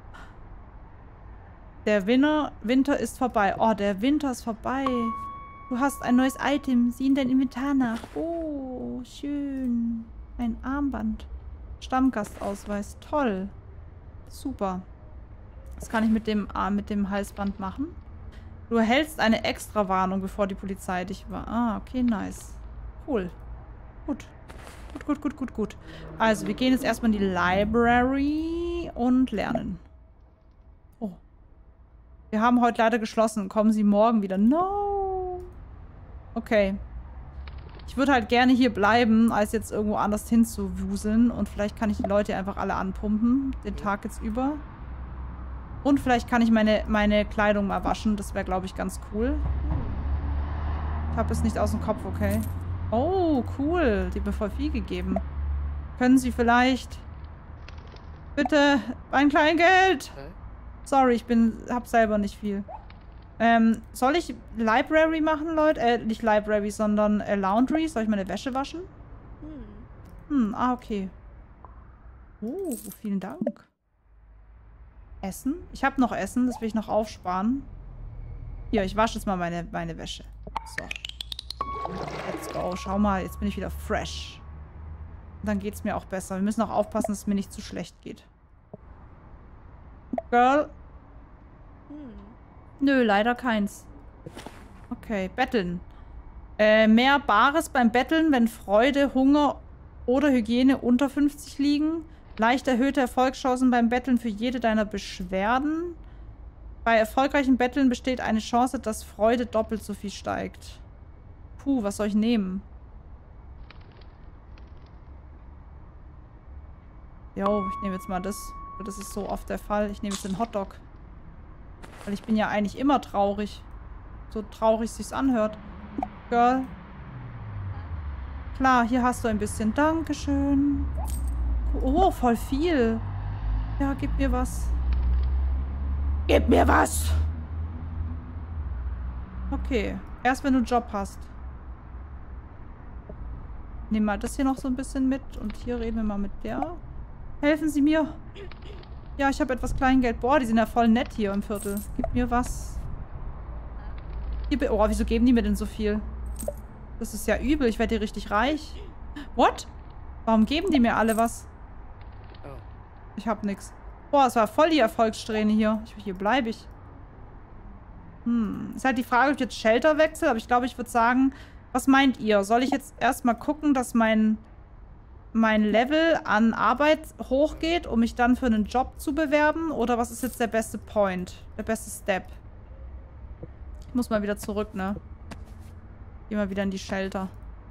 Der Winter ist vorbei. Oh, der Winter ist vorbei. Du hast ein neues Item. Sieh in dein Inventar nach. Oh, schön. Ein Armband. Stammgastausweis. Toll. Super. Was kann ich mit dem Halsband machen? Du erhältst eine Extrawarnung, bevor die Polizei dich war. Ah, okay, nice. Cool. Gut. Gut. Also, wir gehen jetzt erstmal in die Library und lernen. Oh. Wir haben heute leider geschlossen. Kommen Sie morgen wieder. No. Okay. Ich würde halt gerne hier bleiben, als jetzt irgendwo anders hinzuwuseln. Und vielleicht kann ich die Leute einfach alle anpumpen. Den Tag jetzt über. Und vielleicht kann ich meine Kleidung mal waschen. Das wäre, glaube ich, ganz cool. Ich habe es nicht aus dem Kopf, okay. Oh, cool. Die haben mir voll viel gegeben. Können Sie vielleicht... Bitte, ein Kleingeld! Sorry, ich hab selber nicht viel. Soll ich Library machen, Leute? Nicht Library, sondern Laundry. Soll ich meine Wäsche waschen? Okay. Oh, vielen Dank. Essen? Ich habe noch Essen, das will ich noch aufsparen. Hier, ich wasche jetzt mal meine Wäsche. So. Let's go. Schau mal, jetzt bin ich wieder fresh. Und dann geht es mir auch besser. Wir müssen auch aufpassen, dass es mir nicht zu schlecht geht. Girl? Nö, leider keins. Okay, betteln. Mehr Bares beim Betteln, wenn Freude, Hunger oder Hygiene unter 50 liegen. Leicht erhöhte Erfolgschancen beim Betteln für jede deiner Beschwerden. Bei erfolgreichen Betteln besteht eine Chance, dass Freude doppelt so viel steigt. Puh, was soll ich nehmen? Jo, ich nehme jetzt mal das. Das ist so oft der Fall. Ich nehme jetzt den Hotdog. Weil ich bin ja eigentlich immer traurig. So traurig sich's anhört. Girl. Klar, hier hast du ein bisschen. Dankeschön. Oh, voll viel. Ja, gib mir was. Gib mir was! Okay. Erst wenn du einen Job hast. Nehmen mal das hier noch so ein bisschen mit. Und hier reden wir mal mit der. Helfen Sie mir. Ja, ich habe etwas Kleingeld. Boah, die sind ja voll nett hier im Viertel. Gib mir was. Hier, oh, wieso geben die mir denn so viel? Das ist ja übel. Ich werde hier richtig reich. What? Warum geben die mir alle was? Ich hab nix. Boah, es war voll die Erfolgssträhne hier. Hier bleibe ich. Ist halt die Frage, ob ich jetzt Shelter wechsle. Aber ich glaube, ich würde sagen, was meint ihr? Soll ich jetzt erstmal gucken, dass mein Level an Arbeit hochgeht, um mich dann für einen Job zu bewerben? Oder was ist jetzt der beste Point? Der beste Step? Ich muss mal wieder zurück, ne? Geh mal wieder in die Shelter.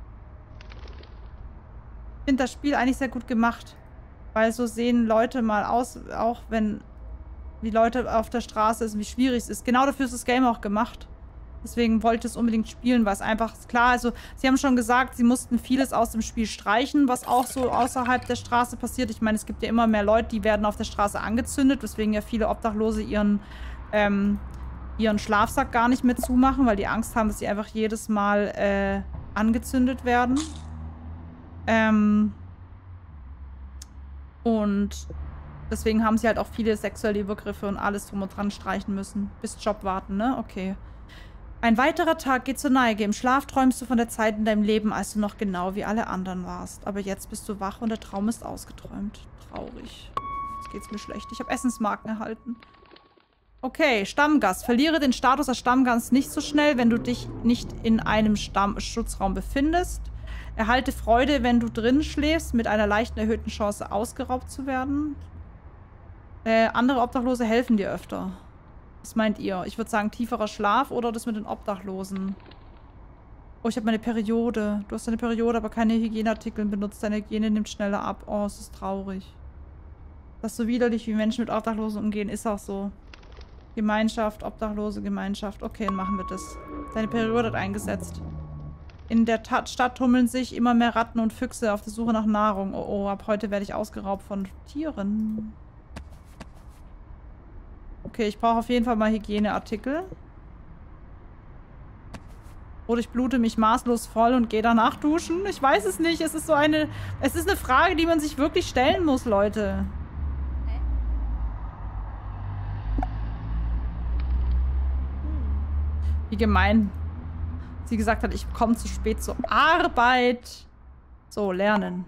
Ich finde das Spiel eigentlich sehr gut gemacht. Weil so sehen Leute mal aus, auch wenn die Leute auf der Straße sind, wie schwierig es ist. Genau dafür ist das Game auch gemacht. Deswegen wollte ich es unbedingt spielen, weil es einfach klar, also sie haben schon gesagt, sie mussten vieles aus dem Spiel streichen, was auch so außerhalb der Straße passiert. Ich meine, es gibt ja immer mehr Leute, die werden auf der Straße angezündet, weswegen ja viele Obdachlose ihren Schlafsack gar nicht mehr zumachen, weil die Angst haben, dass sie einfach jedes Mal angezündet werden. Und deswegen haben sie halt auch viele sexuelle Übergriffe und alles drum und dran streichen müssen. Bis Job warten, ne? Okay. Ein weiterer Tag geht zur Neige. Im Schlaf träumst du von der Zeit in deinem Leben, als du noch genau wie alle anderen warst. Aber jetzt bist du wach und der Traum ist ausgeträumt. Traurig. Jetzt geht's mir schlecht. Ich habe Essensmarken erhalten. Okay, Stammgast. Verliere den Status als Stammgast nicht so schnell, wenn du dich nicht in einem Schutzraum befindest. Erhalte Freude, wenn du drin schläfst, mit einer leichten erhöhten Chance ausgeraubt zu werden. Andere Obdachlose helfen dir öfter. Was meint ihr? Ich würde sagen, tieferer Schlaf oder das mit den Obdachlosen? Oh, ich habe meine Periode. Du hast deine Periode, aber keine Hygieneartikel benutzt. Deine Hygiene nimmt schneller ab. Oh, es ist traurig. Das ist so widerlich, wie Menschen mit Obdachlosen umgehen. Ist auch so. Gemeinschaft, obdachlose Gemeinschaft. Okay, dann machen wir das. Deine Periode hat eingesetzt. In der Stadt tummeln sich immer mehr Ratten und Füchse auf der Suche nach Nahrung. Oh, oh, ab heute werde ich ausgeraubt von Tieren. Okay, ich brauche auf jeden Fall mal Hygieneartikel. Oder ich blute mich maßlos voll und gehe danach duschen. Ich weiß es nicht. Es ist so eine... Es ist eine Frage, die man sich wirklich stellen muss, Leute. Wie gemein. Sie gesagt hat, ich komme zu spät zur Arbeit. So, lernen.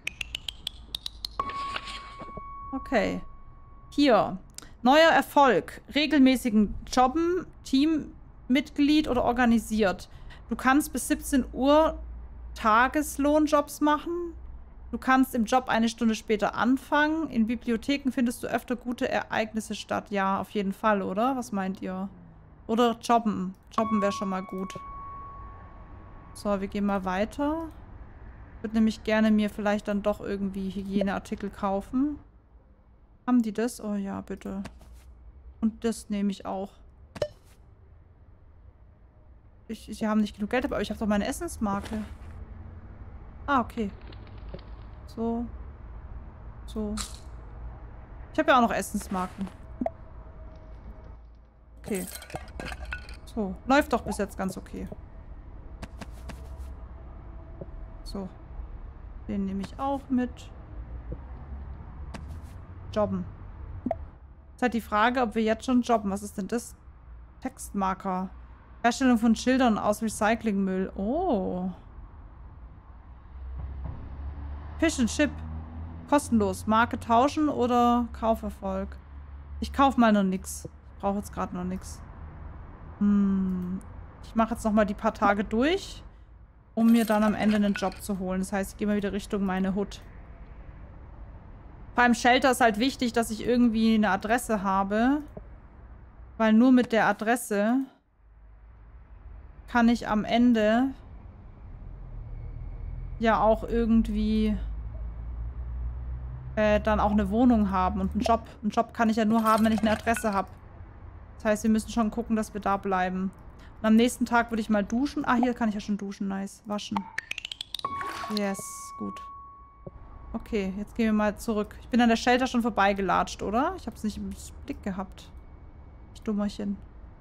Okay. Hier. Neuer Erfolg. Regelmäßigen Jobben, Teammitglied oder organisiert. Du kannst bis 17 Uhr Tageslohnjobs machen. Du kannst im Job eine Stunde später anfangen. In Bibliotheken findest du öfter gute Ereignisse statt. Ja, auf jeden Fall, oder? Was meint ihr? Oder jobben. Jobben wäre schon mal gut. So, wir gehen mal weiter. Ich würde nämlich gerne mir vielleicht dann doch irgendwie Hygieneartikel kaufen. Haben die das? Oh ja, bitte. Und das nehme ich auch. Sie haben nicht genug Geld, aber ich habe doch meine Essensmarke. Ah, okay. So. So. Ich habe ja auch noch Essensmarken. Okay. So. Läuft doch bis jetzt ganz okay. So. Den nehme ich auch mit. Jobben. Ist halt die Frage, ob wir jetzt schon jobben. Was ist denn das? Textmarker. Herstellung von Schildern aus Recyclingmüll. Oh. Fish and Chip. Kostenlos. Marke tauschen oder Kauferfolg? Ich kaufe mal noch nix. Ich brauche jetzt gerade noch nix. Ich mache jetzt noch mal die paar Tage durch, um mir dann am Ende einen Job zu holen. Das heißt, ich gehe mal wieder Richtung meine Hut. Beim Shelter ist halt wichtig, dass ich irgendwie eine Adresse habe. Weil nur mit der Adresse kann ich am Ende ja auch irgendwie dann auch eine Wohnung haben und einen Job. Einen Job kann ich ja nur haben, wenn ich eine Adresse habe. Das heißt, wir müssen schon gucken, dass wir da bleiben. Und am nächsten Tag würde ich mal duschen. Ah, hier kann ich ja schon duschen. Nice. Waschen. Yes. Gut. Okay, jetzt gehen wir mal zurück. Ich bin an der Shelter schon vorbeigelatscht, oder? Ich habe es nicht im Blick gehabt. Ich Dummerchen.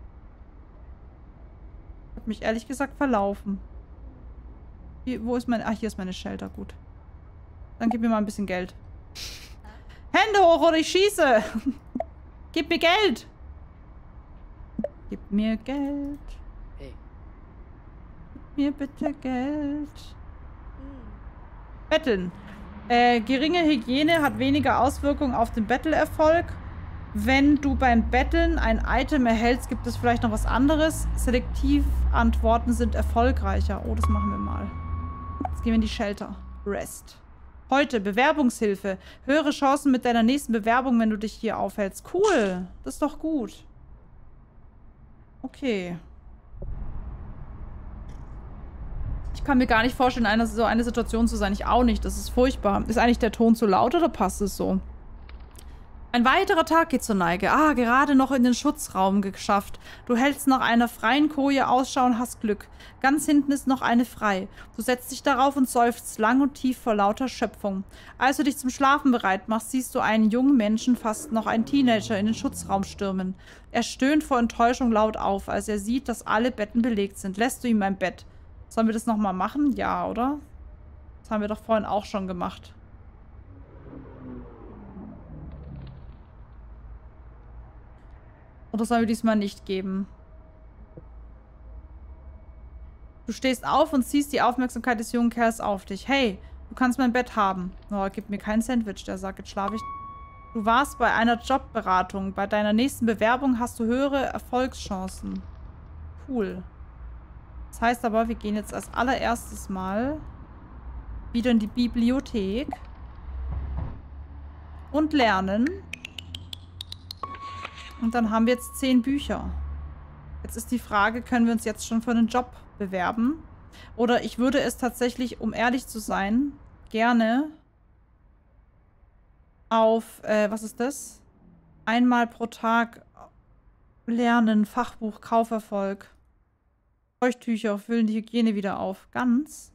Ich habe mich ehrlich gesagt verlaufen. Hier, wo ist mein... Ah, hier ist meine Shelter. Gut. Dann gib mir mal ein bisschen Geld. Hände hoch oder ich schieße! Gib mir Geld! Gib mir Geld. Hey. Gib mir bitte Geld. Betteln. Geringe Hygiene hat weniger Auswirkungen auf den Bettelerfolg. Wenn du beim Betteln ein Item erhältst, gibt es vielleicht noch was anderes. Selektivantworten sind erfolgreicher. Oh, das machen wir mal. Jetzt gehen wir in die Shelter. Rest. Heute Bewerbungshilfe. Höhere Chancen mit deiner nächsten Bewerbung, wenn du dich hier aufhältst. Cool. Das ist doch gut. Okay. Ich kann mir gar nicht vorstellen, so eine Situation zu sein. Ich auch nicht. Das ist furchtbar. Ist eigentlich der Ton zu laut oder passt es so? Ein weiterer Tag geht zur Neige. Ah, gerade noch in den Schutzraum geschafft. Du hältst nach einer freien Koje Ausschau und hast Glück. Ganz hinten ist noch eine frei. Du setzt dich darauf und seufzt lang und tief vor lauter Schöpfung. Als du dich zum Schlafen bereit machst, siehst du einen jungen Menschen, fast noch einen Teenager, in den Schutzraum stürmen. Er stöhnt vor Enttäuschung laut auf, als er sieht, dass alle Betten belegt sind. Lässt du ihm ein Bett? Sollen wir das nochmal machen? Ja, oder? Das haben wir doch vorhin auch schon gemacht. Oder sollen wir diesmal nicht geben? Du stehst auf und ziehst die Aufmerksamkeit des jungen Kerls auf dich. Hey, du kannst mein Bett haben. Oh, gib mir kein Sandwich. Der sagt, jetzt schlafe ich. Du warst bei einer Jobberatung. Bei deiner nächsten Bewerbung hast du höhere Erfolgschancen. Cool. Das heißt aber, wir gehen jetzt als allererstes mal wieder in die Bibliothek und lernen. Und dann haben wir jetzt 10 Bücher. Jetzt ist die Frage, können wir uns jetzt schon für einen Job bewerben? Oder ich würde es tatsächlich, um ehrlich zu sein, gerne auf, was ist das? Einmal pro Tag lernen, Fachbuch, Kauferfolg. Feuchttücher füllen die Hygiene wieder auf. Ganz.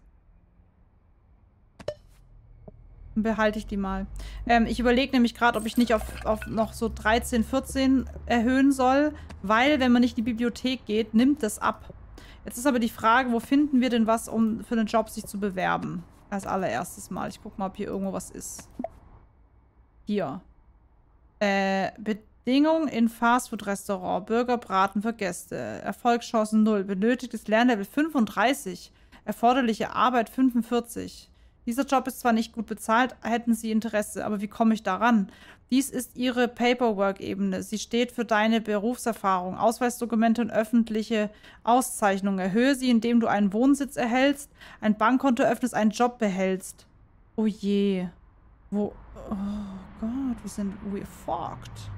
Dann behalte ich die mal. Ich überlege nämlich gerade, ob ich nicht auf noch so 13, 14 erhöhen soll, weil, wenn man nicht in die Bibliothek geht, nimmt das ab. Jetzt ist aber die Frage, wo finden wir denn was, um für einen Job sich zu bewerben? Als allererstes Mal. Ich gucke mal, ob hier irgendwo was ist. Hier. Bedingungen in Fastfood-Restaurant. Burgerbraten für Gäste. Erfolgschancen 0. Benötigtes Lernlevel 35. Erforderliche Arbeit 45. Dieser Job ist zwar nicht gut bezahlt, hätten Sie Interesse, aber wie komme ich daran? Dies ist Ihre Paperwork-Ebene. Sie steht für deine Berufserfahrung, Ausweisdokumente und öffentliche Auszeichnungen. Erhöhe sie, indem du einen Wohnsitz erhältst, ein Bankkonto öffnest, einen Job behältst. Oh je. Wo... Oh Gott, we're fucked.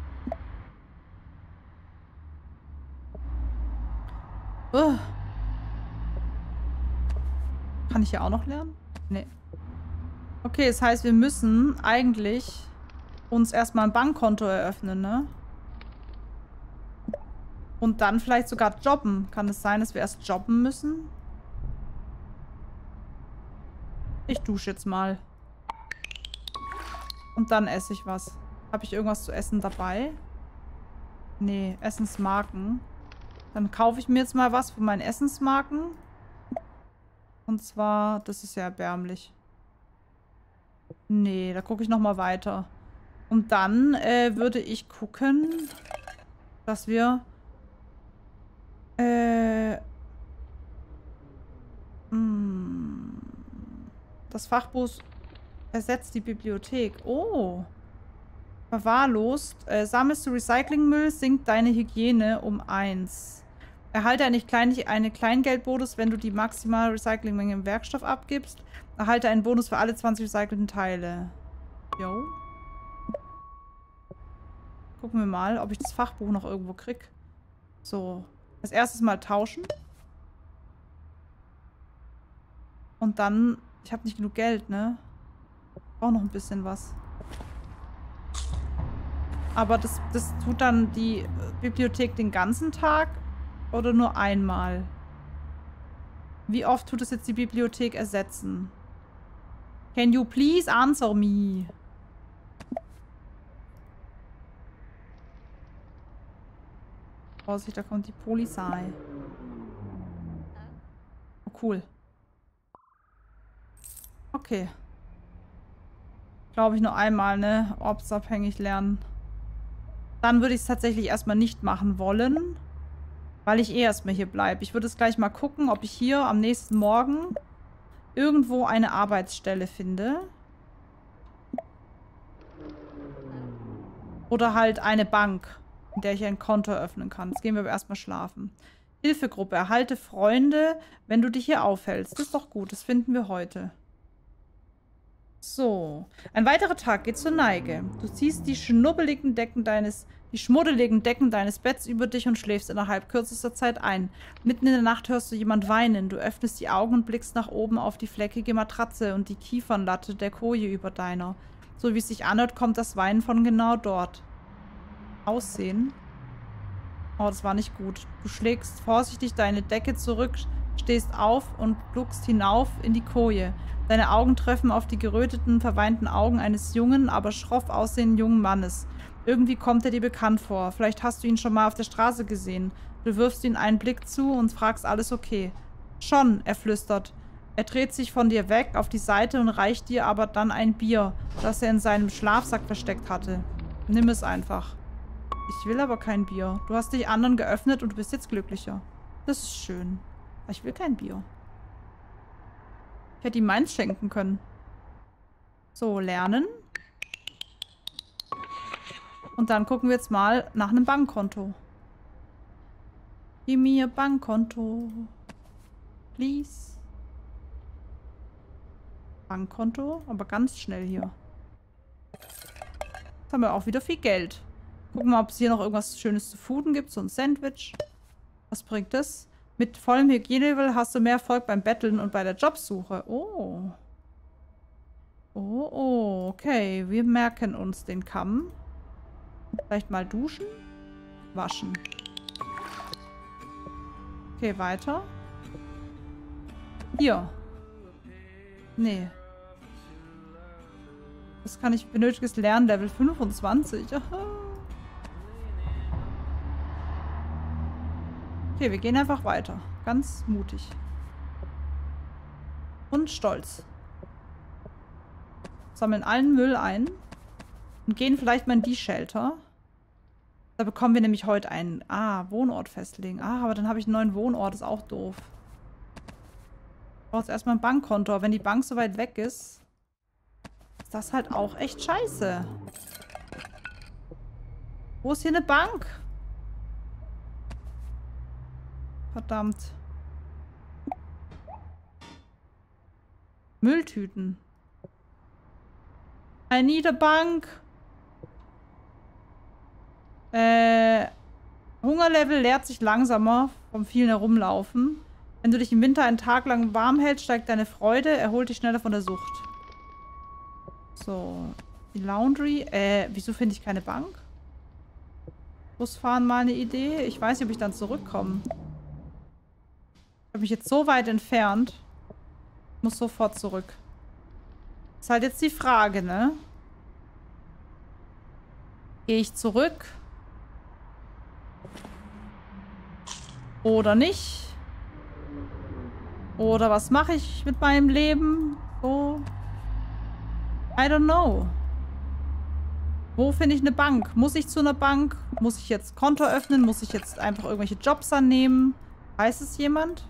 Kann ich hier auch noch lernen? Nee. Okay, das heißt, wir müssen eigentlich uns erstmal ein Bankkonto eröffnen, ne? Und dann vielleicht sogar jobben. Kann es sein, dass wir erst jobben müssen? Ich dusche jetzt mal. Und dann esse ich was. Habe ich irgendwas zu essen dabei? Nee, Essensmarken. Dann kaufe ich mir jetzt mal was für meine Essensmarken. Und zwar, das ist ja erbärmlich. Nee, da gucke ich nochmal weiter. Und dann würde ich gucken, dass wir das Fachbuch ersetzt die Bibliothek. Oh. Verwahrlost. Sammelst du Recyclingmüll, sinkt deine Hygiene um 1. Erhalte eine Kleingeldbonus, wenn du die maximale Recyclingmenge im Werkstoff abgibst. Erhalte einen Bonus für alle 20 recycelten Teile. Jo. Gucken wir mal, ob ich das Fachbuch noch irgendwo krieg. So. Als erstes mal tauschen. Und dann... Ich habe nicht genug Geld, ne? Brauche noch ein bisschen was. Aber das tut dann die Bibliothek den ganzen Tag oder nur einmal? Wie oft tut es jetzt die Bibliothek ersetzen? Can you please answer me? Vorsicht, da kommt die Polizei. Oh, cool. Okay. Glaube ich nur einmal, ne? Ortsabhängig lernen. Dann würde ich es tatsächlich erstmal nicht machen wollen. Weil ich eh erstmal hier bleibe. Ich würde es gleich mal gucken, ob ich hier am nächsten Morgen irgendwo eine Arbeitsstelle finde. Oder halt eine Bank, in der ich ein Konto öffnen kann. Jetzt gehen wir aber erstmal schlafen. Hilfegruppe. Erhalte Freunde, wenn du dich hier aufhältst. Das ist doch gut. Das finden wir heute. So. Ein weiterer Tag geht zur Neige. Du ziehst die schmuddeligen Decken deines Betts über dich und schläfst innerhalb kürzester Zeit ein. Mitten in der Nacht hörst du jemand weinen. Du öffnest die Augen und blickst nach oben auf die fleckige Matratze und die Kiefernlatte der Koje über deiner. So wie es sich anhört, kommt das Weinen von genau dort. Aussehen. Oh, das war nicht gut. Du schlägst vorsichtig deine Decke zurück, stehst auf und guckst hinauf in die Koje. Deine Augen treffen auf die geröteten, verweinten Augen eines jungen, aber schroff aussehenden jungen Mannes. Irgendwie kommt er dir bekannt vor. Vielleicht hast du ihn schon mal auf der Straße gesehen. Du wirfst ihm einen Blick zu und fragst, alles okay. Schon, er flüstert. Er dreht sich von dir weg auf die Seite und reicht dir aber dann ein Bier, das er in seinem Schlafsack versteckt hatte. Nimm es einfach. Ich will aber kein Bier. Du hast dich anderen geöffnet und du bist jetzt glücklicher. Das ist schön. Aber ich will kein Bier. Ich hätte ihm meins schenken können. So, lernen. Und dann gucken wir jetzt mal nach einem Bankkonto. Gib mir Bankkonto. Please. Bankkonto, aber ganz schnell hier. Jetzt haben wir auch wieder viel Geld. Gucken wir mal, ob es hier noch irgendwas Schönes zu fooden gibt. So ein Sandwich. Was bringt das? Mit vollem Hygienelevel hast du mehr Erfolg beim Betteln und bei der Jobsuche. Oh. Oh, okay. Wir merken uns den Kamm. Vielleicht mal duschen? Waschen. Okay, weiter. Hier. Nee. Das kann ich benötiges Lernlevel 25. Aha. Okay, wir gehen einfach weiter. Ganz mutig. Und stolz. Sammeln allen Müll ein. Und gehen vielleicht mal in die Shelter. Da bekommen wir nämlich heute einen... Wohnort festlegen. Aber dann habe ich einen neuen Wohnort. Ist auch doof. Ich brauche jetzt erstmal ein Bankkonto. Aber wenn die Bank so weit weg ist, ist das halt auch echt scheiße. Wo ist hier eine Bank? Verdammt. Mülltüten. I need a bank. Hungerlevel leert sich langsamer vom vielen Herumlaufen. Wenn du dich im Winter einen Tag lang warm hältst, steigt deine Freude, erholt dich schneller von der Sucht. So. Die Laundry. Wieso finde ich keine Bank? Busfahren mal eine Idee. Ich weiß nicht, ob ich dann zurückkomme. Ich habe mich jetzt so weit entfernt. Ich muss sofort zurück. Ist halt jetzt die Frage, ne? Gehe ich zurück? Oder nicht? Oder was mache ich mit meinem Leben? So. I don't know. Wo finde ich eine Bank? Muss ich zu einer Bank? Muss ich jetzt Konto öffnen? Muss ich jetzt einfach irgendwelche Jobs annehmen? Weiß es jemand?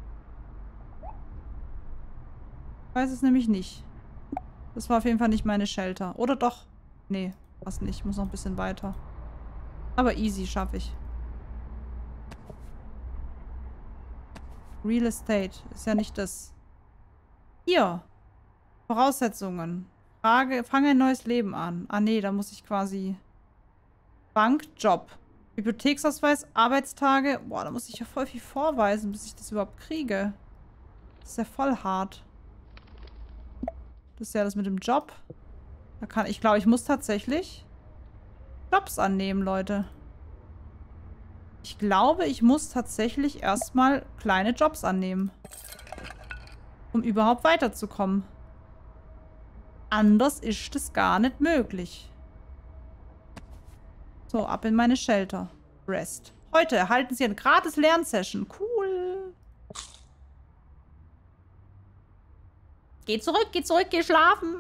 Weiß es nämlich nicht. Das war auf jeden Fall nicht meine Shelter. Oder doch? Nee, passt nicht. Ich muss noch ein bisschen weiter. Aber easy schaffe ich. Real Estate. Ist ja nicht das. Hier. Voraussetzungen. Frage, fange ein neues Leben an. Ah nee, da muss ich quasi... Bank, Job. Bibliotheksausweis, Arbeitstage. Boah, da muss ich ja voll viel vorweisen, bis ich das überhaupt kriege. Das ist ja voll hart. Das ist ja das mit dem Job. Da kann ich glaube, ich muss tatsächlich Jobs annehmen, Leute. Ich glaube, ich muss tatsächlich erstmal kleine Jobs annehmen. Um überhaupt weiterzukommen. Anders ist es gar nicht möglich. So, ab in meine Shelter. Rest. Heute erhalten Sie eine gratis Lernsession. Cool. Geh zurück, geh schlafen.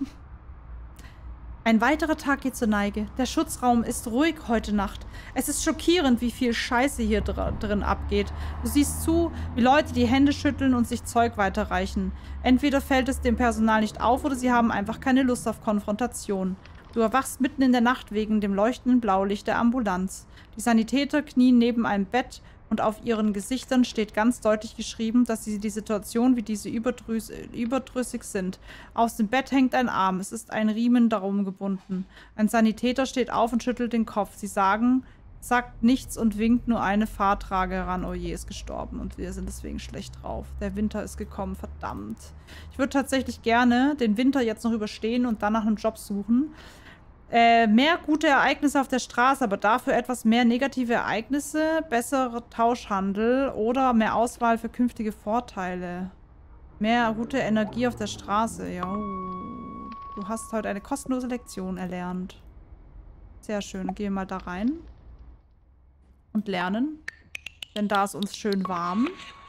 Ein weiterer Tag geht zur Neige. Der Schutzraum ist ruhig heute Nacht. Es ist schockierend, wie viel Scheiße hier drin abgeht. Du siehst zu, wie Leute die Hände schütteln und sich Zeug weiterreichen. Entweder fällt es dem Personal nicht auf oder sie haben einfach keine Lust auf Konfrontation. Du erwachst mitten in der Nacht wegen dem leuchtenden Blaulicht der Ambulanz. Die Sanitäter knien neben einem Bett und auf ihren Gesichtern steht ganz deutlich geschrieben, dass sie die Situation wie diese überdrüssig sind. Aus dem Bett hängt ein Arm. Es ist ein Riemen darum gebunden. Ein Sanitäter steht auf und schüttelt den Kopf. Sie sagt nichts und winkt nur eine Fahrtrage heran. Oh je, ist gestorben und wir sind deswegen schlecht drauf. Der Winter ist gekommen, verdammt. Ich würde tatsächlich gerne den Winter jetzt noch überstehen und dann nach einem Job suchen. Mehr gute Ereignisse auf der Straße, aber dafür etwas mehr negative Ereignisse, bessere Tauschhandel oder mehr Auswahl für künftige Vorteile. Mehr gute Energie auf der Straße. Ja, du hast heute eine kostenlose Lektion erlernt. Sehr schön. Dann gehen wir mal da rein. Und lernen. Denn da ist uns schön warm.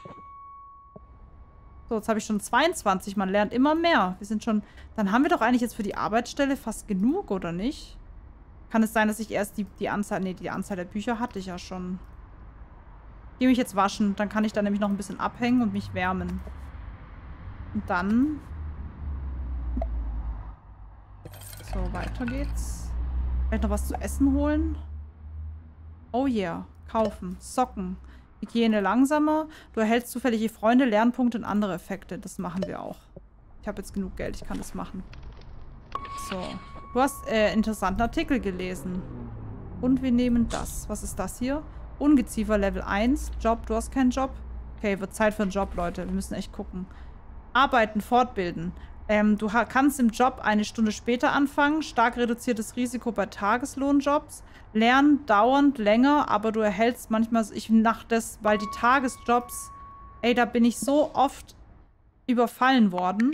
So, jetzt habe ich schon 22. Man lernt immer mehr. Wir sind schon... Dann haben wir doch eigentlich jetzt für die Arbeitsstelle fast genug, oder nicht? Kann es sein, dass ich erst die Anzahl... Nee, die Anzahl der Bücher hatte ich ja schon. Ich gehe mich jetzt waschen. Dann kann ich da nämlich noch ein bisschen abhängen und mich wärmen. Und dann... So, weiter geht's. Vielleicht noch was zu essen holen. Oh yeah. Kaufen. Socken. Hygiene langsamer. Du erhältst zufällige Freunde, Lernpunkte und andere Effekte. Das machen wir auch. Ich habe jetzt genug Geld. Ich kann das machen. So. Du hast interessanten Artikel gelesen. Und wir nehmen das. Was ist das hier? Ungeziefer Level 1. Job. Du hast keinen Job. Okay, wird Zeit für einen Job, Leute. Wir müssen echt gucken. Arbeiten, fortbilden. Du kannst im Job eine Stunde später anfangen. Stark reduziertes Risiko bei Tageslohnjobs. Lernen dauernd länger, aber du erhältst manchmal... Ich mache das, weil die Tagesjobs... Ey, da bin ich so oft überfallen worden.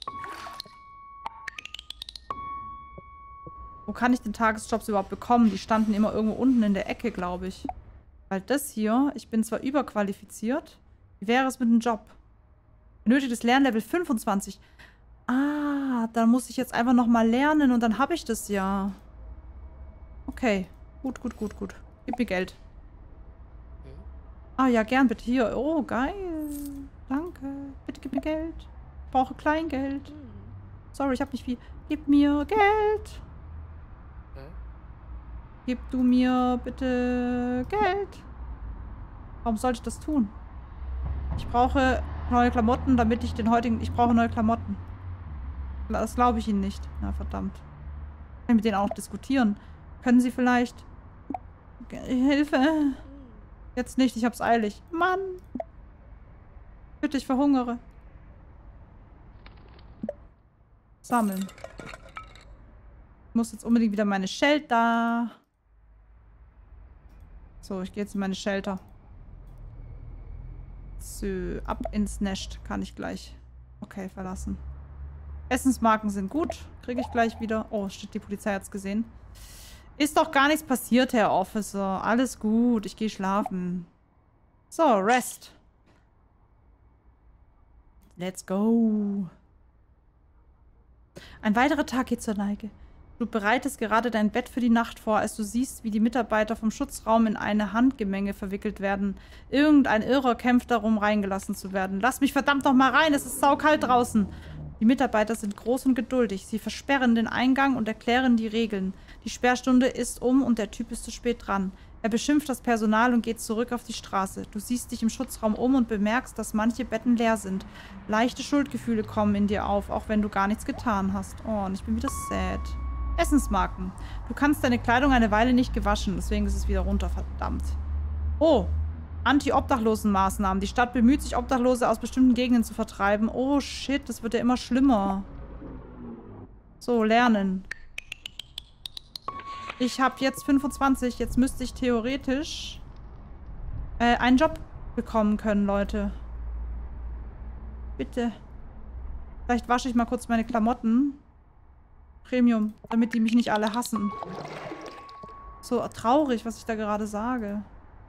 Wo kann ich den Tagesjobs überhaupt bekommen? Die standen immer irgendwo unten in der Ecke, glaube ich. Weil das hier... Ich bin zwar überqualifiziert. Wie wäre es mit einem Job? Benötigtes Lernlevel 25. Ah, dann muss ich jetzt einfach nochmal lernen und dann habe ich das ja. Okay. Gut, gut, gut, gut. Gib mir Geld. Ah, ja, gern bitte. Hier. Oh, geil. Danke. Bitte gib mir Geld. Ich brauche Kleingeld. Sorry, ich habe nicht viel. Gib mir Geld. Gib du mir bitte Geld. Warum sollte ich das tun? Ich brauche neue Klamotten, damit ich den heutigen... Ich brauche neue Klamotten. Das glaube ich Ihnen nicht. Na, verdammt. Ich kann mit denen auch noch diskutieren. Können Sie vielleicht... Hilfe. Jetzt nicht, ich hab's eilig. Mann. Bitte, ich verhungere. Sammeln. Ich muss jetzt unbedingt wieder meine Shelter. So, ich gehe jetzt in meine Shelter. So, ab ins Nest kann ich gleich. Okay, verlassen. Essensmarken sind gut. Kriege ich gleich wieder. Oh, shit, die Polizei hat's gesehen. Ist doch gar nichts passiert, Herr Officer. Alles gut. Ich gehe schlafen. So, Rest. Let's go. Ein weiterer Tag geht zur Neige. Du bereitest gerade dein Bett für die Nacht vor, als du siehst, wie die Mitarbeiter vom Schutzraum in eine Handgemenge verwickelt werden. Irgendein Irrer kämpft darum, reingelassen zu werden. Lass mich verdammt noch mal rein, es ist saukalt draußen. Die Mitarbeiter sind groß und geduldig. Sie versperren den Eingang und erklären die Regeln. Die Sperrstunde ist um und der Typ ist zu spät dran. Er beschimpft das Personal und geht zurück auf die Straße. Du siehst dich im Schutzraum um und bemerkst, dass manche Betten leer sind. Leichte Schuldgefühle kommen in dir auf, auch wenn du gar nichts getan hast. Oh, und ich bin wieder sad. Essensmarken. Du kannst deine Kleidung eine Weile nicht gewaschen, deswegen ist es wieder runter, verdammt. Oh, Anti-Obdachlosen-Maßnahmen. Die Stadt bemüht sich, Obdachlose aus bestimmten Gegenden zu vertreiben. Oh shit, das wird ja immer schlimmer. So, lernen. Ich habe jetzt 25. Jetzt müsste ich theoretisch einen Job bekommen können, Leute. Bitte. Vielleicht wasche ich mal kurz meine Klamotten. Premium, damit die mich nicht alle hassen. So traurig, was ich da gerade sage.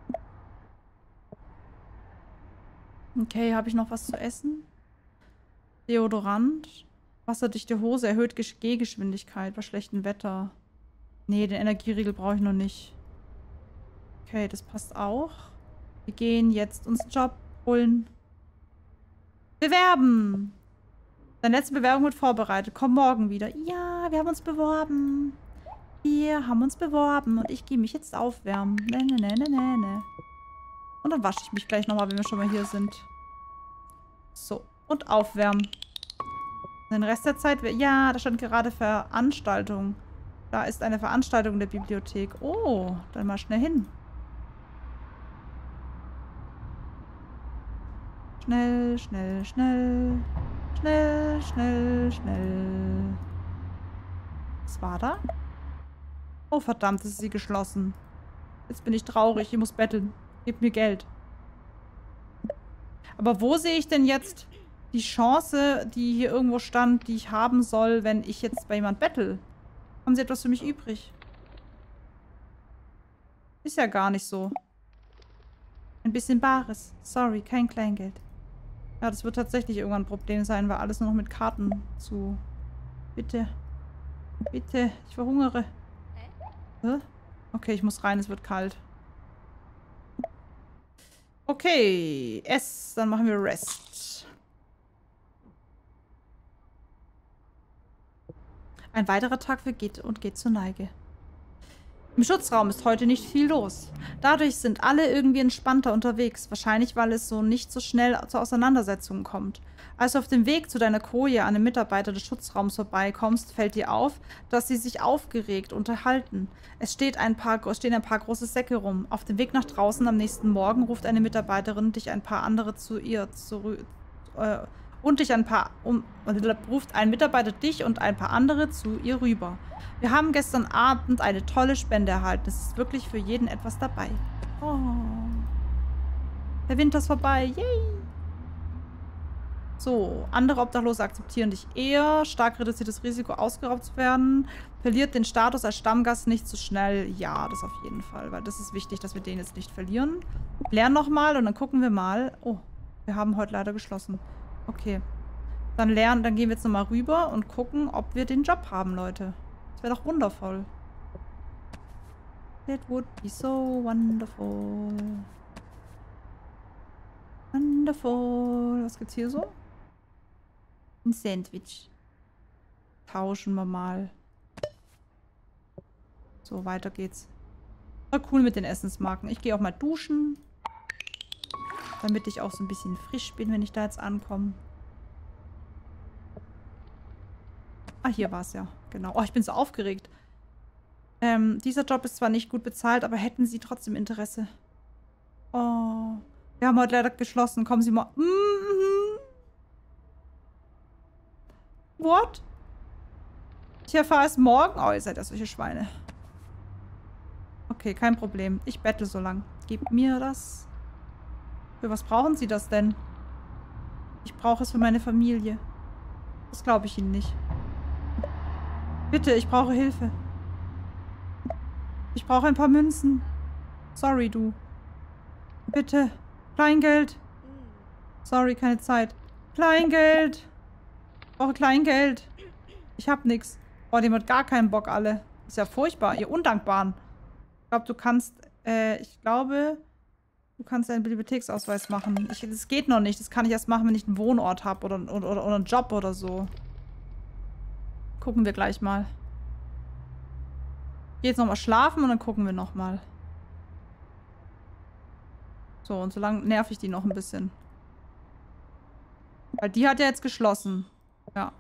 Okay, habe ich noch was zu essen? Deodorant. Wasserdichte Hose erhöht Gehgeschwindigkeit bei schlechtem Wetter. Nee, den Energieriegel brauche ich noch nicht. Okay, das passt auch. Wir gehen jetzt uns einen Job holen. Bewerben! Deine letzte Bewerbung wird vorbereitet. Komm morgen wieder. Ja, wir haben uns beworben. Wir haben uns beworben und ich gehe mich jetzt aufwärmen. Ne. Und dann wasche ich mich gleich nochmal, wenn wir schon mal hier sind. So, und aufwärmen. Den Rest der Zeit... Ja, da stand gerade Veranstaltung. Da ist eine Veranstaltung in der Bibliothek. Oh, dann mal schnell hin. Schnell, schnell, schnell. Schnell, schnell, schnell. Was war da? Oh, verdammt, ist sie geschlossen. Jetzt bin ich traurig. Ich muss betteln. Gib mir Geld. Aber wo sehe ich denn jetzt die Chance, die hier irgendwo stand, die ich haben soll, wenn ich jetzt bei jemand bettel? Haben Sie etwas für mich übrig? Ist ja gar nicht so. Ein bisschen Bares. Sorry, kein Kleingeld. Ja, das wird tatsächlich irgendwann ein Problem sein, weil alles nur noch mit Karten zu... Bitte. Bitte, ich verhungere. Hä? Okay, ich muss rein, es wird kalt. Okay, dann machen wir Rest. Ein weiterer Tag vergeht und geht zur Neige. Im Schutzraum ist heute nicht viel los. Dadurch sind alle irgendwie entspannter unterwegs. Wahrscheinlich, weil es so nicht so schnell zu Auseinandersetzungen kommt. Als du auf dem Weg zu deiner Koje an einem Mitarbeiter des Schutzraums vorbeikommst, fällt dir auf, dass sie sich aufgeregt unterhalten. Es stehen ein paar große Säcke rum. Auf dem Weg nach draußen am nächsten Morgen ruft eine Mitarbeiterin dich ein paar andere zu ihr zurück. Ruft ein Mitarbeiter dich und ein paar andere zu ihr rüber. Wir haben gestern Abend eine tolle Spende erhalten. Es ist wirklich für jeden etwas dabei. Oh. Der Winter ist vorbei. Yay! So, andere Obdachlose akzeptieren dich eher. Stark reduziertes Risiko, ausgeraubt zu werden. Verliert den Status als Stammgast nicht so schnell. Ja, das auf jeden Fall, weil das ist wichtig, dass wir den jetzt nicht verlieren. Lernen nochmal und dann gucken wir mal. Oh, wir haben heute leider geschlossen. Okay. Dann gehen wir jetzt nochmal rüber und gucken, ob wir den Job haben, Leute. Das wäre doch wundervoll. It would be so wonderful. Wonderful. Was gibt's hier so? Ein Sandwich. Tauschen wir mal. So, weiter geht's. War cool mit den Essensmarken. Ich gehe auch mal duschen. Damit ich auch so ein bisschen frisch bin, wenn ich da jetzt ankomme. Ah, hier war es ja. Genau. Oh, ich bin so aufgeregt. Dieser Job ist zwar nicht gut bezahlt, aber hätten Sie trotzdem Interesse? Oh. Wir haben heute leider geschlossen. Kommen Sie mal. What? Ich erfahre es morgen. Oh, ihr seid ja solche Schweine. Okay, kein Problem. Ich bettle so lang. Gebt mir das. Für was brauchen Sie das denn? Ich brauche es für meine Familie. Das glaube ich Ihnen nicht. Bitte, ich brauche Hilfe. Ich brauche ein paar Münzen. Sorry, du. Bitte. Kleingeld. Sorry, keine Zeit. Kleingeld. Ich brauche Kleingeld. Ich hab nix. Oh, dem hat gar keinen Bock, alle. Ist ja furchtbar, ihr Undankbaren. Ich glaube, du kannst deinen Bibliotheksausweis machen. Das geht noch nicht. Das kann ich erst machen, wenn ich einen Wohnort habe oder einen Job oder so. Gucken wir gleich mal. Ich gehe jetzt nochmal schlafen und dann gucken wir nochmal. So, und solange nerv ich die noch ein bisschen. Weil die hat ja jetzt geschlossen. Ja.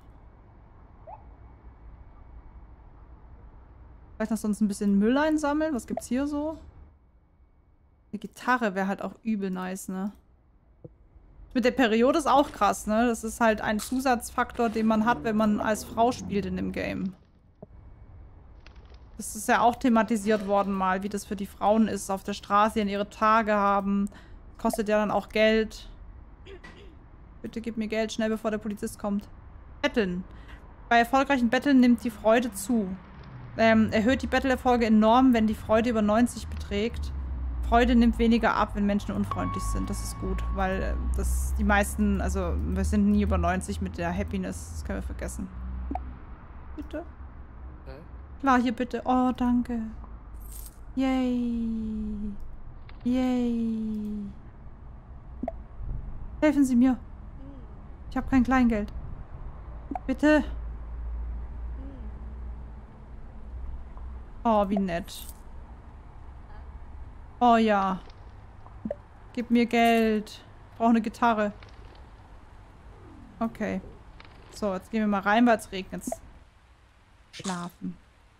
Vielleicht noch sonst ein bisschen Müll einsammeln. Was gibt's hier so? Eine Gitarre wäre halt auch übel nice, ne? Mit der Periode ist auch krass, ne? Das ist halt ein Zusatzfaktor, den man hat, wenn man als Frau spielt in dem Game. Das ist ja auch thematisiert worden mal, wie das für die Frauen ist, auf der Straße, die ihre Tage haben. Kostet ja dann auch Geld. Bitte gib mir Geld, schnell, bevor der Polizist kommt. Betteln. Bei erfolgreichen Betteln nimmt die Freude zu. Erhöht die Bettelerfolge enorm, wenn die Freude über 90 beträgt. Freude nimmt weniger ab, wenn Menschen unfreundlich sind. Das ist gut, weil die meisten, also wir sind nie über 90 mit der Happiness. Das können wir vergessen. Bitte? Klar, hier bitte. Oh, danke. Yay. Yay. Helfen Sie mir. Ich habe kein Kleingeld. Bitte. Oh, wie nett. Oh ja. Gib mir Geld. Ich brauche eine Gitarre. Okay. So, jetzt gehen wir mal rein, weil es regnet. Schlafen.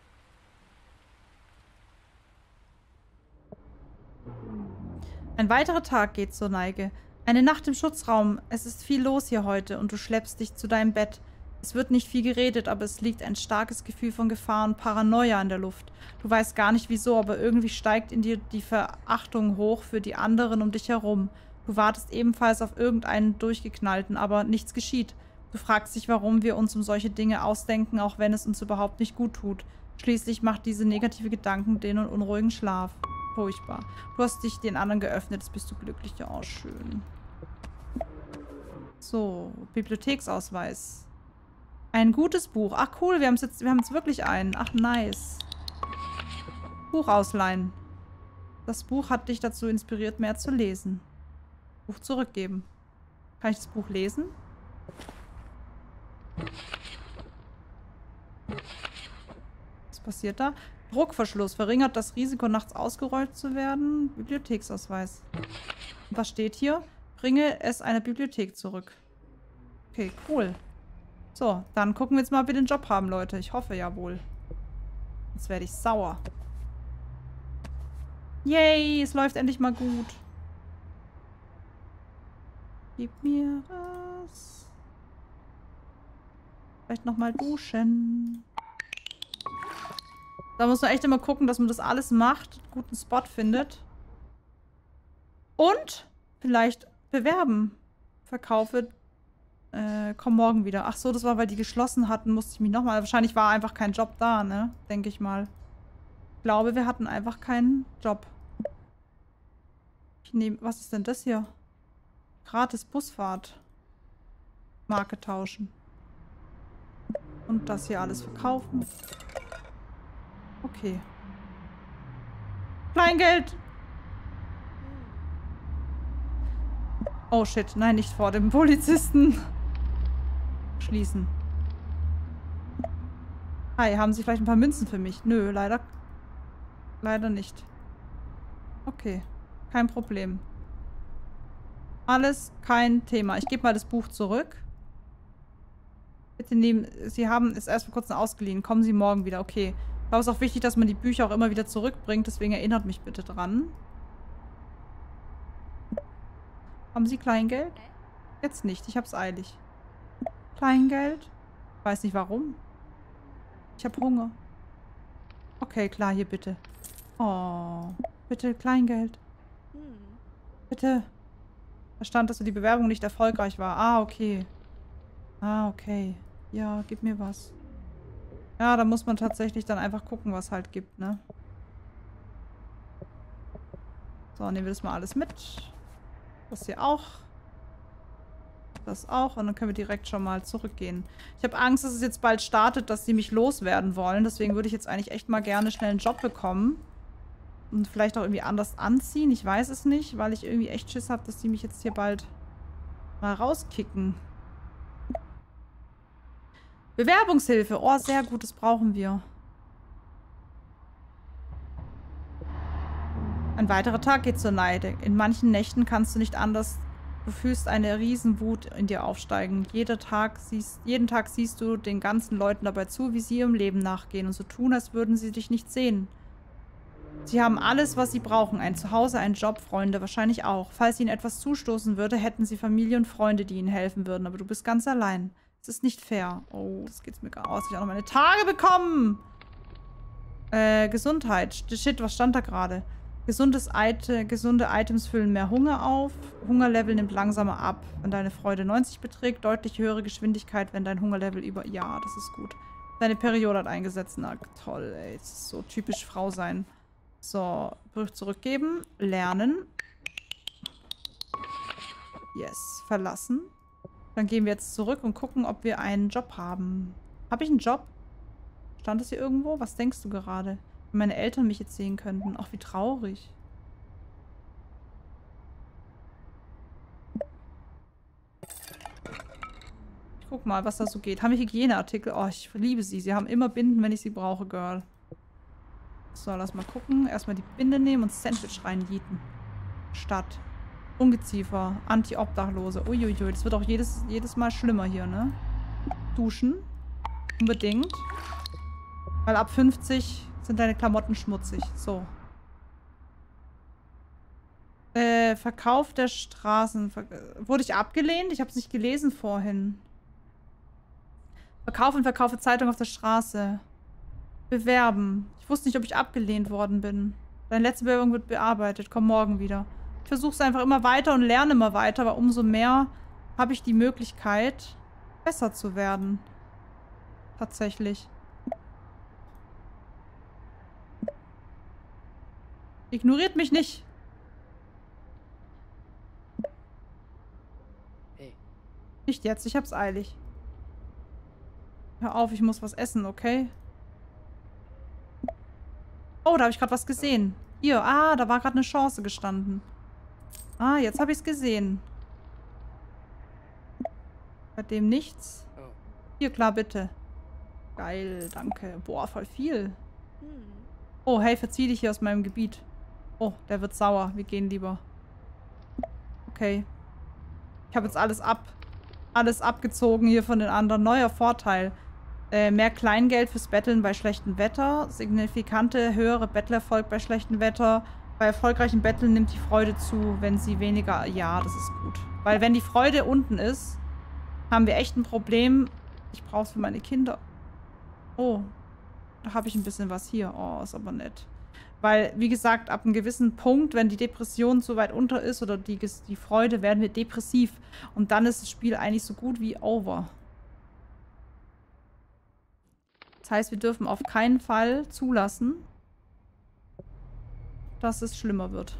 Ein weiterer Tag geht zur Neige. Eine Nacht im Schutzraum. Es ist viel los hier heute und du schleppst dich zu deinem Bett. Es wird nicht viel geredet, aber es liegt ein starkes Gefühl von Gefahr und Paranoia in der Luft. Du weißt gar nicht wieso, aber irgendwie steigt in dir die Verachtung hoch für die anderen um dich herum. Du wartest ebenfalls auf irgendeinen Durchgeknallten, aber nichts geschieht. Du fragst dich, warum wir uns um solche Dinge ausdenken, auch wenn es uns überhaupt nicht gut tut. Schließlich macht diese negative Gedanken den unruhigen Schlaf. Furchtbar. Du hast dich den anderen geöffnet, jetzt bist du glücklich. Ja, oh, schön. So, Bibliotheksausweis. Ein gutes Buch. Ach cool, wir haben jetzt wirklich einen. Ach nice. Buch ausleihen. Das Buch hat dich dazu inspiriert, mehr zu lesen. Buch zurückgeben. Kann ich das Buch lesen? Was passiert da? Druckverschluss. Verringert das Risiko, nachts ausgerollt zu werden. Bibliotheksausweis. Und was steht hier? Bringe es einer Bibliothek zurück. Okay, cool. So, dann gucken wir jetzt mal, ob wir den Job haben, Leute. Ich hoffe ja wohl. Jetzt werde ich sauer. Yay, es läuft endlich mal gut. Gib mir was. Vielleicht nochmal duschen. Da muss man echt immer gucken, dass man das alles macht, einen guten Spot findet. Und vielleicht bewerben. Verkaufe. Komm morgen wieder. Ach so, das war, weil die geschlossen hatten, musste ich mich nochmal. Wahrscheinlich war einfach kein Job da, ne? Denke ich mal. Ich glaube, wir hatten einfach keinen Job. Ich nehme. Was ist denn das hier? Gratis Busfahrt. Marke tauschen. Und das hier alles verkaufen. Okay. Kleingeld! Oh shit, nein, nicht vor dem Polizisten. Schließen. Hi, haben Sie vielleicht ein paar Münzen für mich? Nö, leider. Leider nicht. Okay, kein Problem. Alles kein Thema. Ich gebe mal das Buch zurück. Bitte nehmen. Sie haben es erst vor kurzem ausgeliehen. Kommen Sie morgen wieder. Okay. Ich glaube, es ist auch wichtig, dass man die Bücher auch immer wieder zurückbringt. Deswegen erinnert mich bitte dran. Haben Sie Kleingeld? Jetzt nicht. Ich hab's eilig. Kleingeld? Weiß nicht warum. Ich habe Hunger. Okay, klar, hier bitte. Oh, bitte Kleingeld. Bitte. Da stand, dass die Bewerbung nicht erfolgreich war. Ah, okay. Ah, okay. Ja, gib mir was. Ja, da muss man tatsächlich dann einfach gucken, was halt gibt, ne? So, nehmen wir das mal alles mit. Das hier auch. Das auch. Und dann können wir direkt schon mal zurückgehen. Ich habe Angst, dass es jetzt bald startet, dass sie mich loswerden wollen. Deswegen würde ich jetzt eigentlich echt mal gerne schnell einen Job bekommen. Und vielleicht auch irgendwie anders anziehen. Ich weiß es nicht, weil ich irgendwie echt Schiss habe, dass die mich jetzt hier bald mal rauskicken. Bewerbungshilfe. Oh, sehr gut. Das brauchen wir. Ein weiterer Tag geht zur Neige. In manchen Nächten kannst du nicht anders. Du fühlst eine Riesenwut in dir aufsteigen. Jeden Tag siehst du den ganzen Leuten dabei zu, wie sie ihrem Leben nachgehen und so tun, als würden sie dich nicht sehen. Sie haben alles, was sie brauchen. Ein Zuhause, einen Job, Freunde wahrscheinlich auch. Falls ihnen etwas zustoßen würde, hätten sie Familie und Freunde, die ihnen helfen würden. Aber du bist ganz allein. Es ist nicht fair. Oh, das geht's mir gar aus. Ich habe auch noch meine Tage bekommen. Gesundheit. Shit, was stand da gerade? Gesunde Items füllen mehr Hunger auf. Hungerlevel nimmt langsamer ab, wenn deine Freude 90 beträgt. Deutlich höhere Geschwindigkeit, wenn dein Hungerlevel über... Ja, das ist gut. Deine Periode hat eingesetzt. Na, toll, ey. Das ist so typisch Frau sein. So, Brief zurückgeben. Lernen. Yes, verlassen. Dann gehen wir jetzt zurück und gucken, ob wir einen Job haben. Habe ich einen Job? Stand das hier irgendwo? Was denkst du gerade? Wenn meine Eltern mich jetzt sehen könnten. Ach, wie traurig. Ich guck mal, was da so geht. Haben wir Hygieneartikel? Oh, ich liebe sie. Sie haben immer Binden, wenn ich sie brauche, Girl. So, lass mal gucken. Erstmal die Binde nehmen und Sandwich reinjieten. Stadt. Ungeziefer. Anti-Obdachlose. Uiuiui. Das wird auch jedes Mal schlimmer hier, ne? Duschen. Unbedingt. Weil ab 50 sind deine Klamotten schmutzig. So. Verkauf der Straßen. Wurde ich abgelehnt? Ich habe es nicht gelesen vorhin. Verkauf und verkaufe Zeitung auf der Straße. Bewerben. Ich wusste nicht, ob ich abgelehnt worden bin. Deine letzte Bewerbung wird bearbeitet. Komm morgen wieder. Ich versuche es einfach immer weiter und lerne immer weiter, aber umso mehr habe ich die Möglichkeit, besser zu werden. Tatsächlich. Ignoriert mich nicht. Hey. Nicht jetzt, ich hab's eilig. Hör auf, ich muss was essen, okay? Oh, da habe ich gerade was gesehen. Hier, da war gerade eine Chance gestanden. Ah, jetzt habe ich es gesehen. Bei dem nichts. Hier, klar, bitte. Geil, danke. Boah, voll viel. Oh, hey, verzieh dich hier aus meinem Gebiet. Oh, der wird sauer. Wir gehen lieber. Okay. Ich habe jetzt alles abgezogen hier von den anderen. Neuer Vorteil. Mehr Kleingeld fürs Betteln bei schlechtem Wetter. Signifikante höhere Bettelerfolg bei schlechtem Wetter. Bei erfolgreichen Betteln nimmt die Freude zu, wenn sie weniger... Ja, das ist gut. Weil wenn die Freude unten ist, haben wir echt ein Problem. Ich brauche es für meine Kinder. Oh, da habe ich ein bisschen was hier. Oh, ist aber nett. Weil, wie gesagt, ab einem gewissen Punkt, wenn die Depression so weit unter ist oder die Freude, werden wir depressiv. Und dann ist das Spiel eigentlich so gut wie over. Das heißt, wir dürfen auf keinen Fall zulassen, dass es schlimmer wird.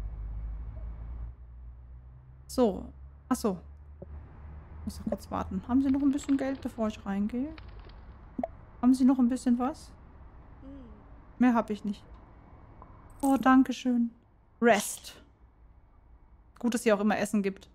So. Achso. Ich muss noch kurz warten. Haben Sie noch ein bisschen Geld, bevor ich reingehe? Haben Sie noch ein bisschen was? Mehr habe ich nicht. Oh, danke schön. Rest. Gut, dass es hier auch immer Essen gibt.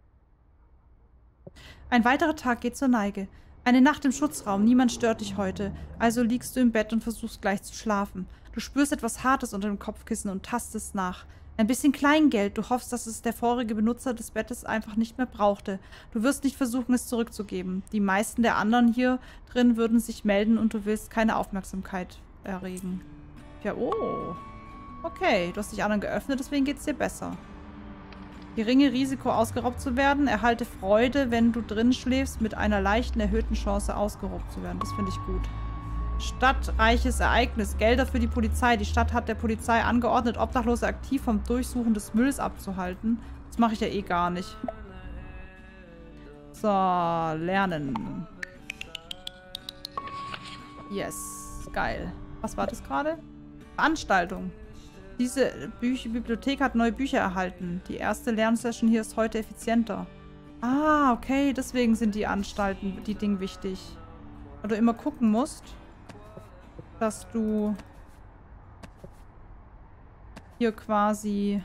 Ein weiterer Tag geht zur Neige. Eine Nacht im Schutzraum. Niemand stört dich heute. Also liegst du im Bett und versuchst gleich zu schlafen. Du spürst etwas Hartes unter dem Kopfkissen und tastest nach. Ein bisschen Kleingeld. Du hoffst, dass es der vorige Benutzer des Bettes einfach nicht mehr brauchte. Du wirst nicht versuchen, es zurückzugeben. Die meisten der anderen hier drin würden sich melden und du willst keine Aufmerksamkeit erregen. Ja, oh. Okay, du hast dich anderen geöffnet, deswegen geht es dir besser. Geringe Risiko, ausgeraubt zu werden. Erhalte Freude, wenn du drin schläfst, mit einer leichten, erhöhten Chance, ausgeraubt zu werden. Das finde ich gut. Stadtreiches Ereignis. Gelder für die Polizei. Die Stadt hat der Polizei angeordnet, Obdachlose aktiv vom Durchsuchen des Mülls abzuhalten. Das mache ich ja eh gar nicht. So, lernen. Yes, geil. Was war das gerade? Veranstaltung. Diese Bibliothek hat neue Bücher erhalten. Die erste Lernsession hier ist heute effizienter. Ah, okay. Deswegen sind die Anstalten, die Dinge wichtig. Weil du immer gucken musst, dass du hier quasi...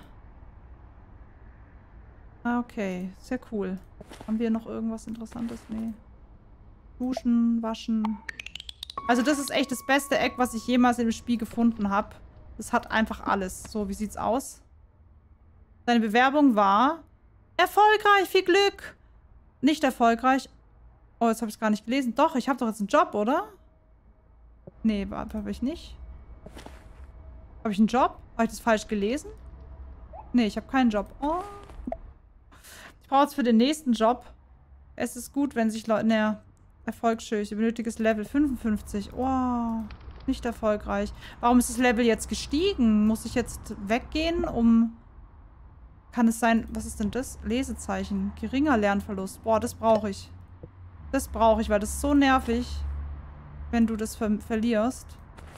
Ah, okay. Sehr cool. Haben wir noch irgendwas Interessantes? Nee. Duschen, waschen. Also das ist echt das beste Eck, was ich jemals im Spiel gefunden habe. Das hat einfach alles. So, wie sieht's aus? Deine Bewerbung war erfolgreich, viel Glück. Nicht erfolgreich. Oh, jetzt habe ich es gar nicht gelesen. Doch, ich habe doch jetzt einen Job, oder? Nee, habe ich nicht. Habe ich einen Job? Habe ich das falsch gelesen? Nee, ich habe keinen Job. Oh. Ich brauche jetzt für den nächsten Job. Es ist gut, wenn sich Leute... Naja, Erfolgsschöch. Benötiges Level 55. Oh, nicht erfolgreich. Warum ist das Level jetzt gestiegen? Muss ich jetzt weggehen, um... Kann es sein... Was ist denn das? Lesezeichen. Geringer Lernverlust. Boah, das brauche ich. Das brauche ich, weil das ist so nervig, wenn du das verlierst.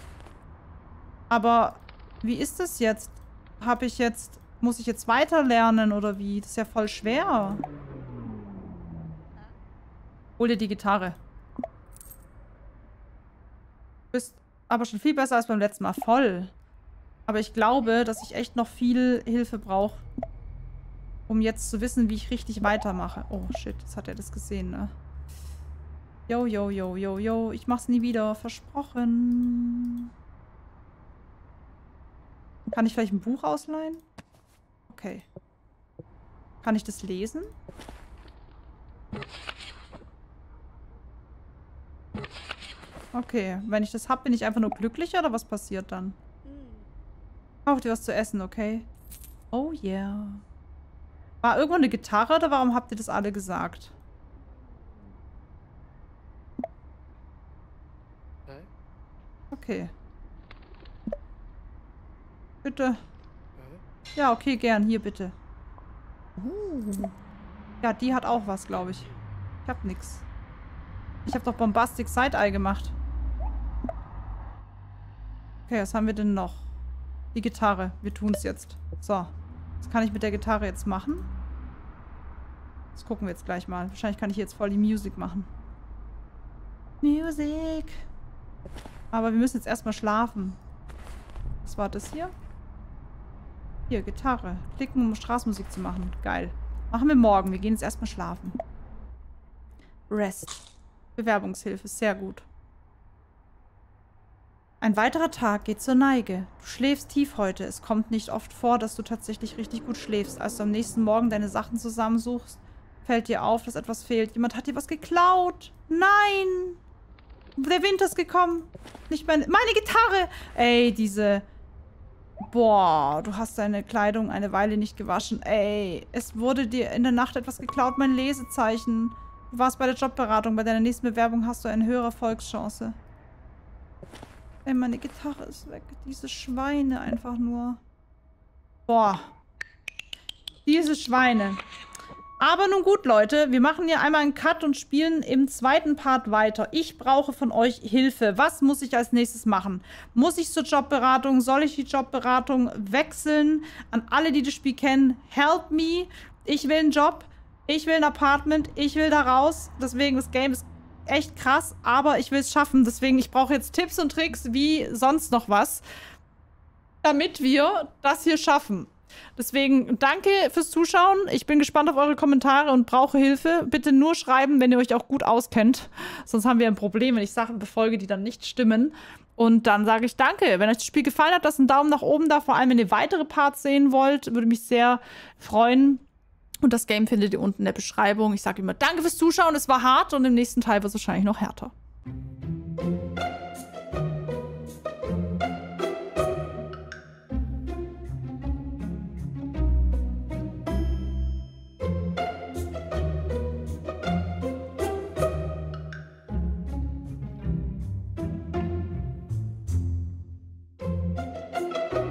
Aber wie ist das jetzt? Habe ich jetzt... Muss ich jetzt weiter lernen oder wie? Das ist ja voll schwer. Hol dir die Gitarre. Du bist aber schon viel besser als beim letzten Mal. Voll. Aber ich glaube, dass ich echt noch viel Hilfe brauche, um jetzt zu wissen, wie ich richtig weitermache. Oh, shit. Jetzt hat er das gesehen, ne? Yo, yo, yo, yo, yo. Ich mach's nie wieder. Versprochen. Kann ich vielleicht ein Buch ausleihen? Okay. Kann ich das lesen? Okay, wenn ich das habe, bin ich einfach nur glücklicher oder was passiert dann? Kauf dir was zu essen, okay? Oh yeah. War irgendwo eine Gitarre oder warum habt ihr das alle gesagt? Okay. Bitte. Ja, okay, gern. Hier, bitte. Ja, die hat auch was, glaube ich. Ich hab nix. Ich habe doch Bombastic Side-Eye gemacht. Okay, was haben wir denn noch? Die Gitarre. Wir tun es jetzt. So. Was kann ich mit der Gitarre jetzt machen? Das gucken wir jetzt gleich mal. Wahrscheinlich kann ich jetzt voll die Musik machen. Musik. Aber wir müssen jetzt erstmal schlafen. Was war das hier? Hier, Gitarre. Klicken, um Straßenmusik zu machen. Geil. Machen wir morgen. Wir gehen jetzt erstmal schlafen. Rest. Bewerbungshilfe. Sehr gut. Ein weiterer Tag geht zur Neige. Du schläfst tief heute. Es kommt nicht oft vor, dass du tatsächlich richtig gut schläfst. Als du am nächsten Morgen deine Sachen zusammensuchst, fällt dir auf, dass etwas fehlt. Jemand hat dir was geklaut. Nein! Der Winter ist gekommen. Nicht meine Gitarre! Ey, diese... Boah, du hast deine Kleidung eine Weile nicht gewaschen. Ey, es wurde dir in der Nacht etwas geklaut, mein Lesezeichen. Du warst bei der Jobberatung. Bei deiner nächsten Bewerbung hast du eine höhere Erfolgschance. Ey, meine Gitarre ist weg. Diese Schweine einfach nur. Boah. Diese Schweine. Aber nun gut, Leute. Wir machen hier einmal einen Cut und spielen im zweiten Part weiter. Ich brauche von euch Hilfe. Was muss ich als nächstes machen? Muss ich zur Jobberatung? Soll ich die Jobberatung wechseln? An alle, die das Spiel kennen, help me. Ich will einen Job. Ich will ein Apartment. Ich will da raus. Deswegen, das Game ist echt krass, aber ich will es schaffen. Deswegen, ich brauche jetzt Tipps und Tricks wie sonst noch was, damit wir das hier schaffen. Deswegen, danke fürs Zuschauen. Ich bin gespannt auf eure Kommentare und brauche Hilfe. Bitte nur schreiben, wenn ihr euch auch gut auskennt. Sonst haben wir ein Problem, wenn ich Sachen befolge, die dann nicht stimmen. Und dann sage ich danke. Wenn euch das Spiel gefallen hat, lasst einen Daumen nach oben da. Vor allem, wenn ihr weitere Parts sehen wollt, würde mich sehr freuen. Und das Game findet ihr unten in der Beschreibung. Ich sage immer danke fürs Zuschauen. Es war hart und im nächsten Teil wird es wahrscheinlich noch härter.